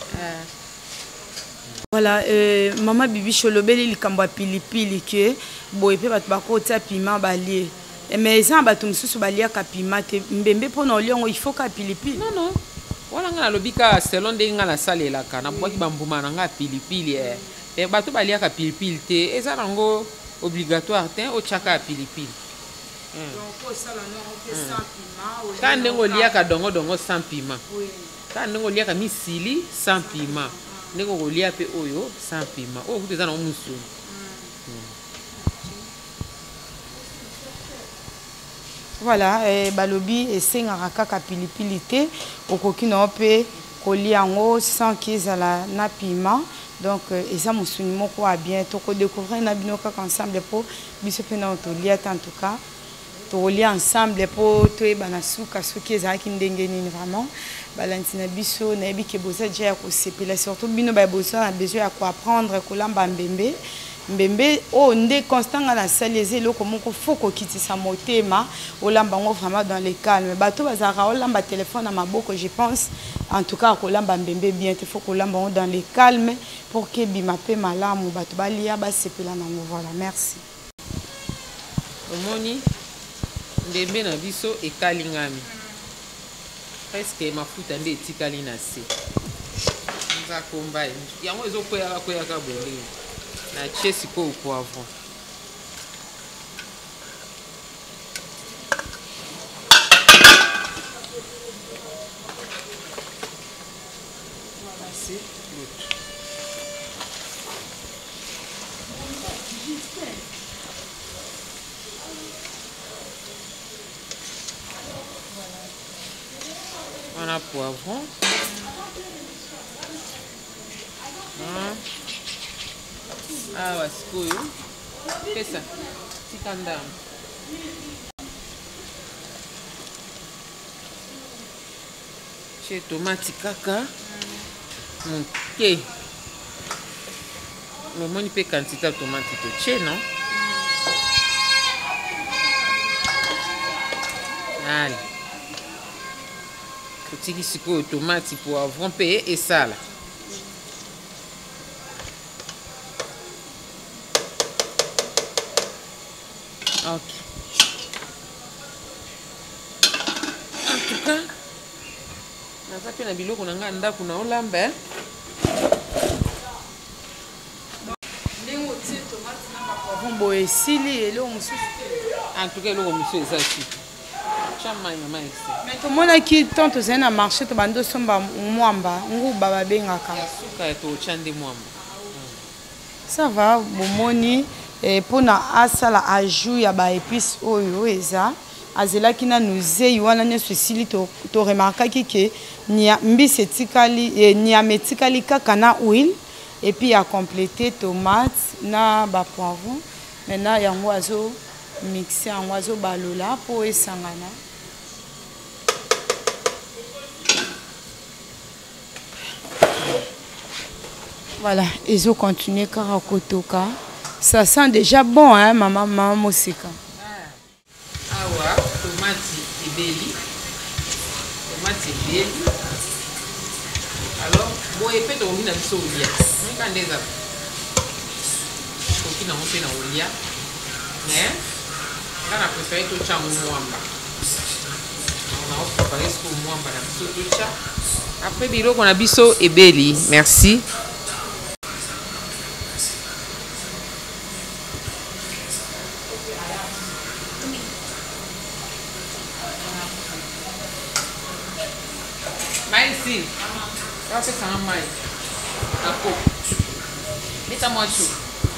Voilà, maman bibi cholobeli likambo pilipili ke boye pe bat bakota piment balie. Mais ça bato msusu balia ka piment te mbembe pona oliongo il faut ka pilipili. Non non. Wala nga lobika selon de nga la salela kana bwaki bambuma nga pilipili e bato balia ka pilipili te eza nango obligatoire te o chaka pilipili. Donc au sala non on fait sans piment. Quand ndengo lia ka dongo dongo sans piment. Oui. Quand ndengo lia ka misili sans piment. Ndeko kolia pe oyo sans piment oyo kuteza na musu Voilà, balobi esengaka kaka pilipili te okoki na pe kolia yango sans kezala na piment. Donc eza musuni moko a bien toko découvrir na bino kaka ensemble po biso pe na otolia en tout cas tolia ensemble po toyeba na suka soki ezalaki ndenge nini vraiment balantina biso na yebi ke boza déjà ya kosepela surtout bino ba boza na besoin ya koapprendre kolamba mbembe mbembe o nde constant na sali ezelo moko faut kokitisa motema olamba ngo vraiment dans le calme bato bazaka olamba téléphone na maboko je pense en tout cas kolamba mbembe bien te faut kolamba ngo dans le calme pour que bima pe malamu bato balia basepela na ngo. Voilà, merci. Omoni mbembe na biso ekalingami presque mafuta nde etikali na se nza komba yango ezokweyaka bolingo na tie sikoyo poivron wana poivron awa sikoyo pesa tika ndamu tie tomati kaka moke omoni mpe quantité ya tomati totie non ale totiki sikoyo tomati poivron mpe esala ok en tout cas naza mpe na biloko na ngai ndako na olamba ndenge otie tomate na bapoivron boye esili eloko mosusu en tout cas eloko mosusu eza si mais tomonaki tant tozali na marché tobandi osomba mwamba nguba babengaka suka totya nde mwamba ça va bomoni mpona asala ajou ya baépice oyo eza azelaki nanu zei wana nyonso esili toremarkaki ke mbisi etikali nyama etikali kaka na huile epuis akomplete tomate na bapoivron maintenant yango azomixe yango azobalola mpo esangana. Voilà, ils ont continué Karakotoka. Ça sent déjà bon, hein, maman Mosika. Awa, tomate ebeli. Tomate ebeli. Alors, bon, epé to na biso olia. Nka ndeza. Toki na mpe na olia. Mais, là, on a préféré tout ça au mwamba. On a préparé ce au mwamba na biso tout ça. Après, biloko on a biso ebeli. Merci. Ici, on va faire ça en maille. D'accord. Mettez-moi tout.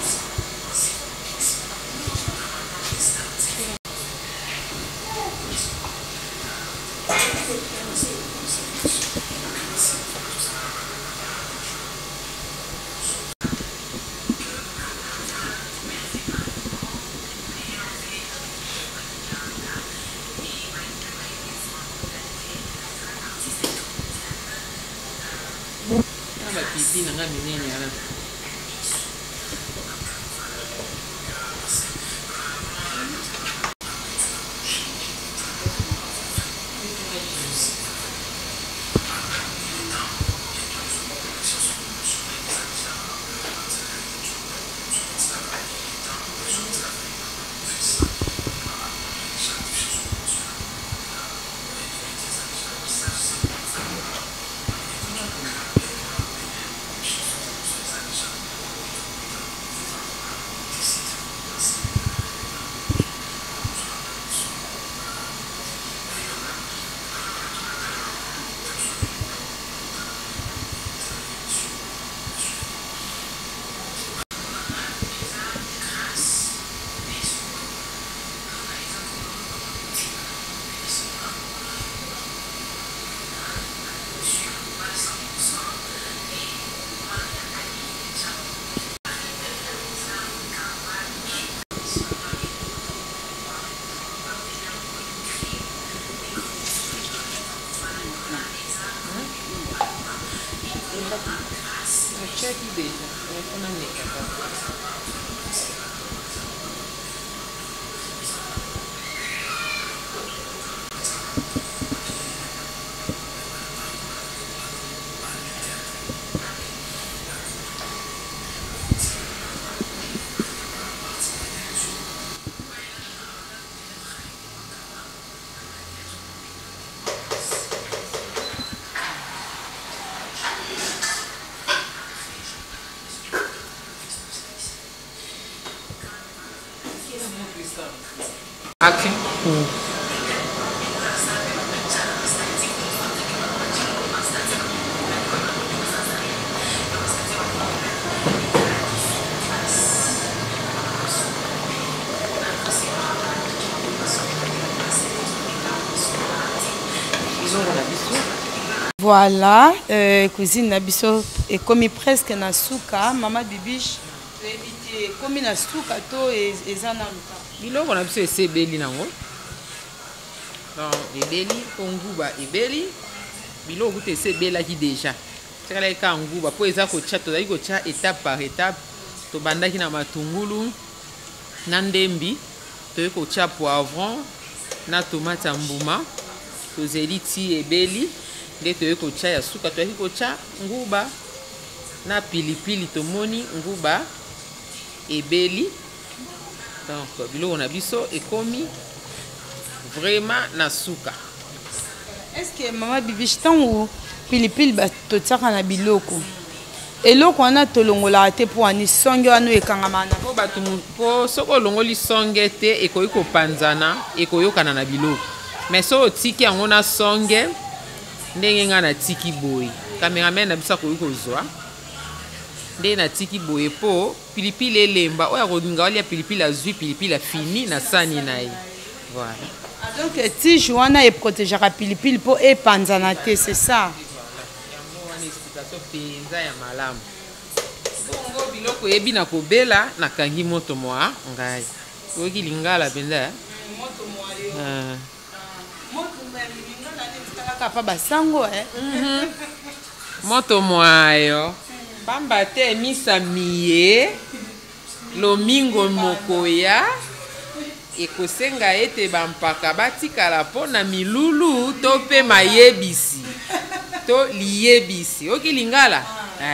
Pipi nanga minene yana. Action. Voilà, cuisine nabiso est comme presque na suka, maman Bibiche, comme na suka to ezana luka. Biloko na biso esebeli nango. Donc ebeli konguba ebeli biloko te esebelaki déjà. Sekala ka nguba po eza ko chat tozali ko chat étape par étape to bandaki na matungulu na ndembi to ko chat poivron na tomate mbuma to zeli ti ebeli nde to ko chat ya suka to ko chat nguba na pilipili to moni nguba ebeli. Donc biloko na biso ekomi vraiment na suka. Est-ce que maman Bibiche tango pilipili ba to tsaka na biloko eloko wana tolongola te po ani songe wana ekangama na po batu po soko longoli songe te ekoyi kopanzana ekoyokana na biloko mais so otiki yango na songe ndenge nga na tiki boye cameraman na biso akoyi kozwa nde na tiki boye po pilipili elemba oyo akolinga olia pilipili azwi pilipili afini na sani na ye. Voilà. Donc tige wana eprotégera pilipili po epanzana te, c'est ça. Yango wana explication penza ya malamu. Bongo biloko yebi na kobela na kangi moto mwa ngai. Oki lingala penza. Moto mwa yo. Moto mwa lingala ni kaka pa basango Moto mwa yo. Pamba te misa miye lomingo mokoya ekosenga ete bampaka batikala po na milulu to pe mayebisi to liyebisi oki lingala.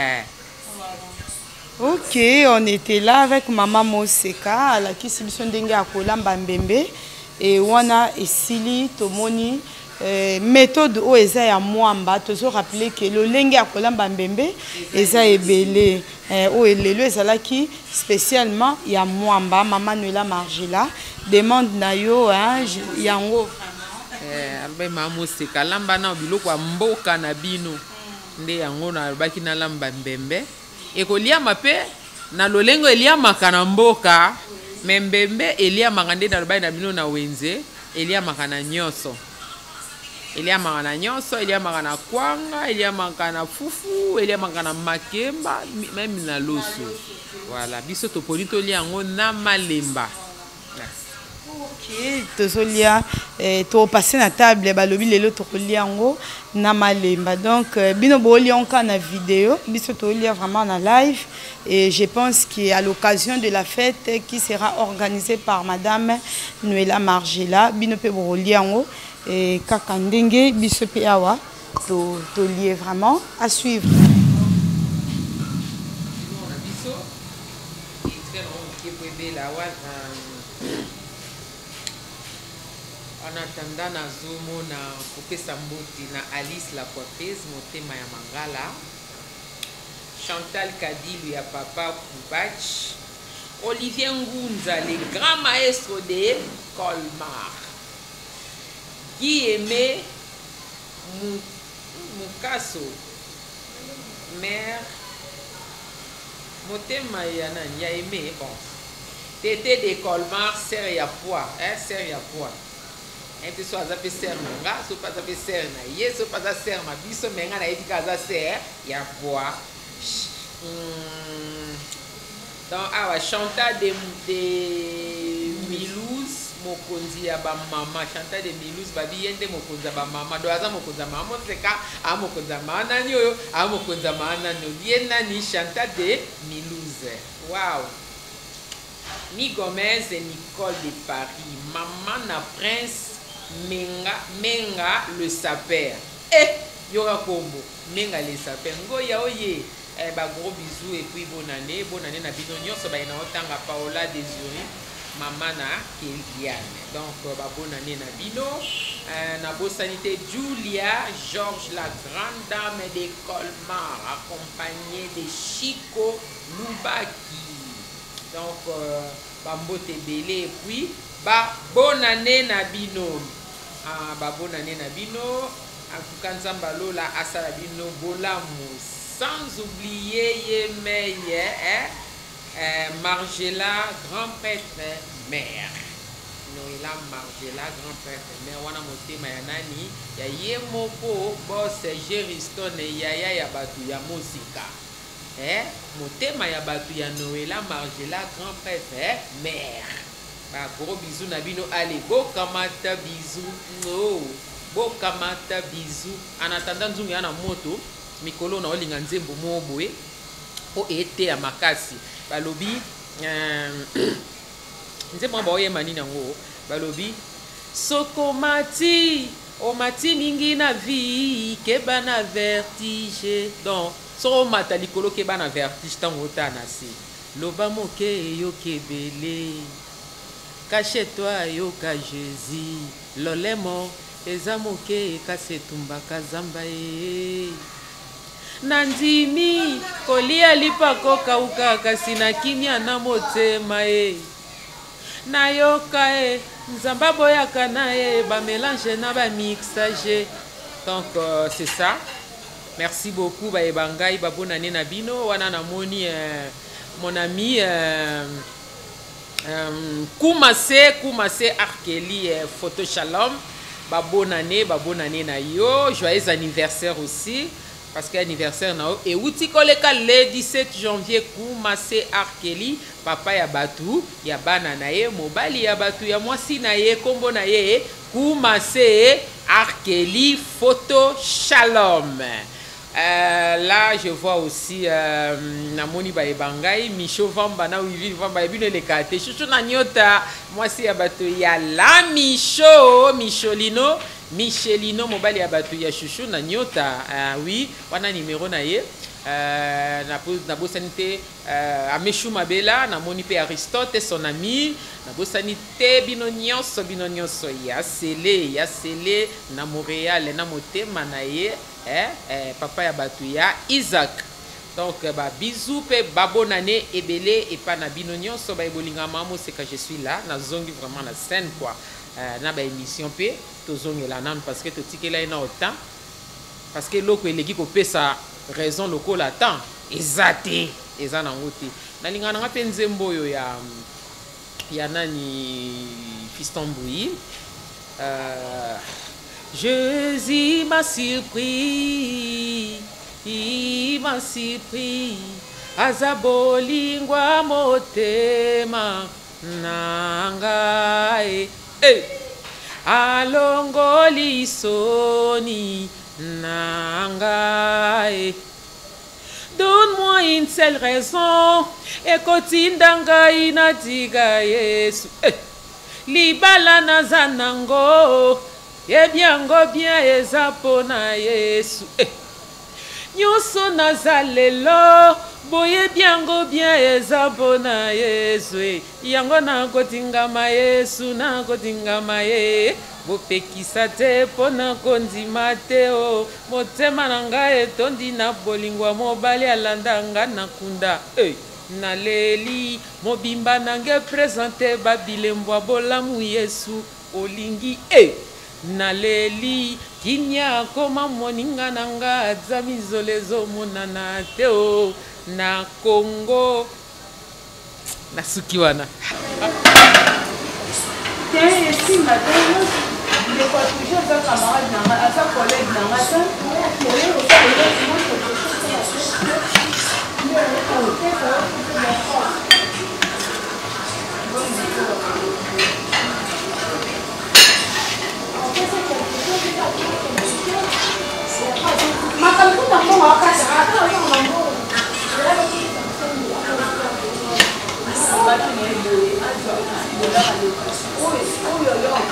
Ok, on était là avec maman Moseka à la kisibiso ndenge akolamba mbembe et wana esili tomoni méthode o eza ya mwamba tozo rappeler que le lenge akolamba mbembe eza ebele o elelo ezalaki spécialement ya mwamba. Maman Noela Margila demande na yo yango vraiment maman Moseka lamba na biloko mboka na bino nde yango na baki na lamba mbembe ekoliama pe na lolengo eliamaka na mboka mbembe eliamaka nde na lobai na bino na wenze eliamaka na nyonso. Eliamaka na nyonso, eliamaka na kwanga, eliamaka na fufu, eliamaka na makemba, même na loso. Voilà, biso toponi tolia yango na malemba. Ok, tozolia to passer na table balobi lelo tokolia yango na malemba. Donc bino bolia onka na vidéo, biso tolia vraiment na live et je pense qu'à l'occasion de la fête qui sera organisée par madame Noela Margila, bino pe bolia yango et kaka ndenge biso pe awa to lié vraiment à suivre. En attendant na zomo na kopesa mbote na Alice la coiffeuse motema ya Mangala, Chantal Kadilu ya Papa Koubach, Olivier Ngunza le grand maestro de Colmar, Guy Aimé Mukaso mère motema ya nani ya Aimé bon Tété de Colmar sœur ya poids sœur ya poids. Et puis soit ça fait serre nga, soit pas ça fait serre na ye, soit pas ça serre ma biso menga na edika za serre ya bois. Donc awa Chantal de Milouz, mon mokonzi ya ba mama Chantal de Milus babi yende mokonzi ya ba mama do aza mokonzi ya mama seka a mokonzi ya mana ni oyo a mokonzi ya mana no liena ni Chantal de Milus. Wow. Mi Gomez et Nicole de Paris, maman na prince Menga le sapeur. Yora Kombo, Menga le sapeur. Ngoya oye. Gros bisous et puis bonne année na bino nyonso ba ina otanga Paola Désiré maman na Kéliane. Donc bonne année na bino na sanité Julia Georges la grande dame de Colmar accompagnée de Chico Lubaki. Donc mbote belé et puis bonne année na bino. Bonne année na bino en tout cas nzambalo la asala bino bolamus. Sans oublier Yemeye, Margela, grand prêtre mère. Noëlla Margela, grand prêtre mère. Wana mote mayanani, ya Yemoko, boss Gériston et Yaya Yabatu ya Mosika. Mote mayabatu ya Noëlla Margela, grand prêtre mère. Gros bisous Nabino, allez, beau kamata bisous. No, beau kamata bisous. En attendant, zoom yana moto. Mikolo na olinga nzembo moboe o ete ya makasi balobi nzembo ba oyema nini yango balobi sokomati o mati mingi na vie ke bana vertige donc so mata likolo ke bana vertige tango tana si loba moke yo kebele cache-toi yo ka Jésus lolemo eza moke kasetumba kazamba Nandimi kolia lipako kauka kasi na kimia na motema na yoka nzamba boyaka na ba mélange na ba mixage. Donc c'est ça. Merci beaucoup ba ebangai ba bonne année na bino wana na moni mon ami Koumase Arkeli photo shalom ba bonne année na yo, joyeux anniversaire aussi. Parce que l'anniversaire nao et outi koleka le 17 janvier Koumase Arkeli papa ya batu ya bana na ye mobali ya batu ya mwasi na ye kombo na ye Koumase Arkeli photo shalom. Là je vois aussi namoni ba ebangai Micho Vamba na Wivi Vamba ebino le kate chuchu na nyota mwasi ya batu ya la Michelino mobali ya batu ya chouchou na nyota oui wana numéro na ye na bosanité Ameshu Mabela na moni pe Aristote son ami na bosanité bino nyonso ya sele na Montréal na motema na ye papa ya batu ya Isaac. Donc bisous pe bonne année ebele et pas na bino nyonso ba ebolinga mamo c'est que je suis là na zongi vraiment la scène quoi. Na ba émission pe tozongela nan parce que totikela ina autant parce que loko eleki ko pesa raison loko la temps ezate eza na ngoti na linga na pe nzembo yo ya nani Fiston Bouyi Jésus m'a surpris azabolingwa motema nangai alongoli soni nangai. Donne-moi une seule raison ekotinda inatika Yesu libala nazanango ebyango bien ezapona Yesu nyuso nazalelo boye byango bien ezapona Yesu yango nakotingama Yesu nakotingama bopekisa te pona kondima te o motema na ngai etondi na bolingwa mobali alanda nga na kunda naleli mobimba nange présente babilembwa bolamu Yesu olingi naleli kinya koma moninga nanga aza mizolezo monana te o na Congo nasuki wana il est pas toujours un camarade, un collègue,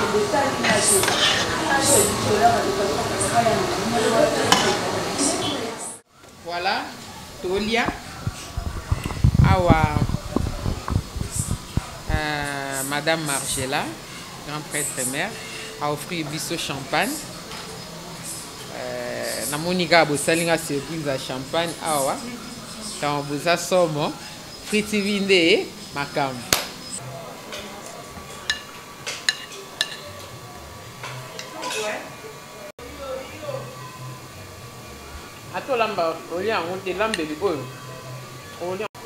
Voilà, Tolia. Awa, Madame Margella, grand prêtre mère, a offert biso champagne. Na monika bosalinga surprise à champagne. Awa, quand vous a somo, friti vinde makam. Ato lamba, olia on te lambe bibo. Olia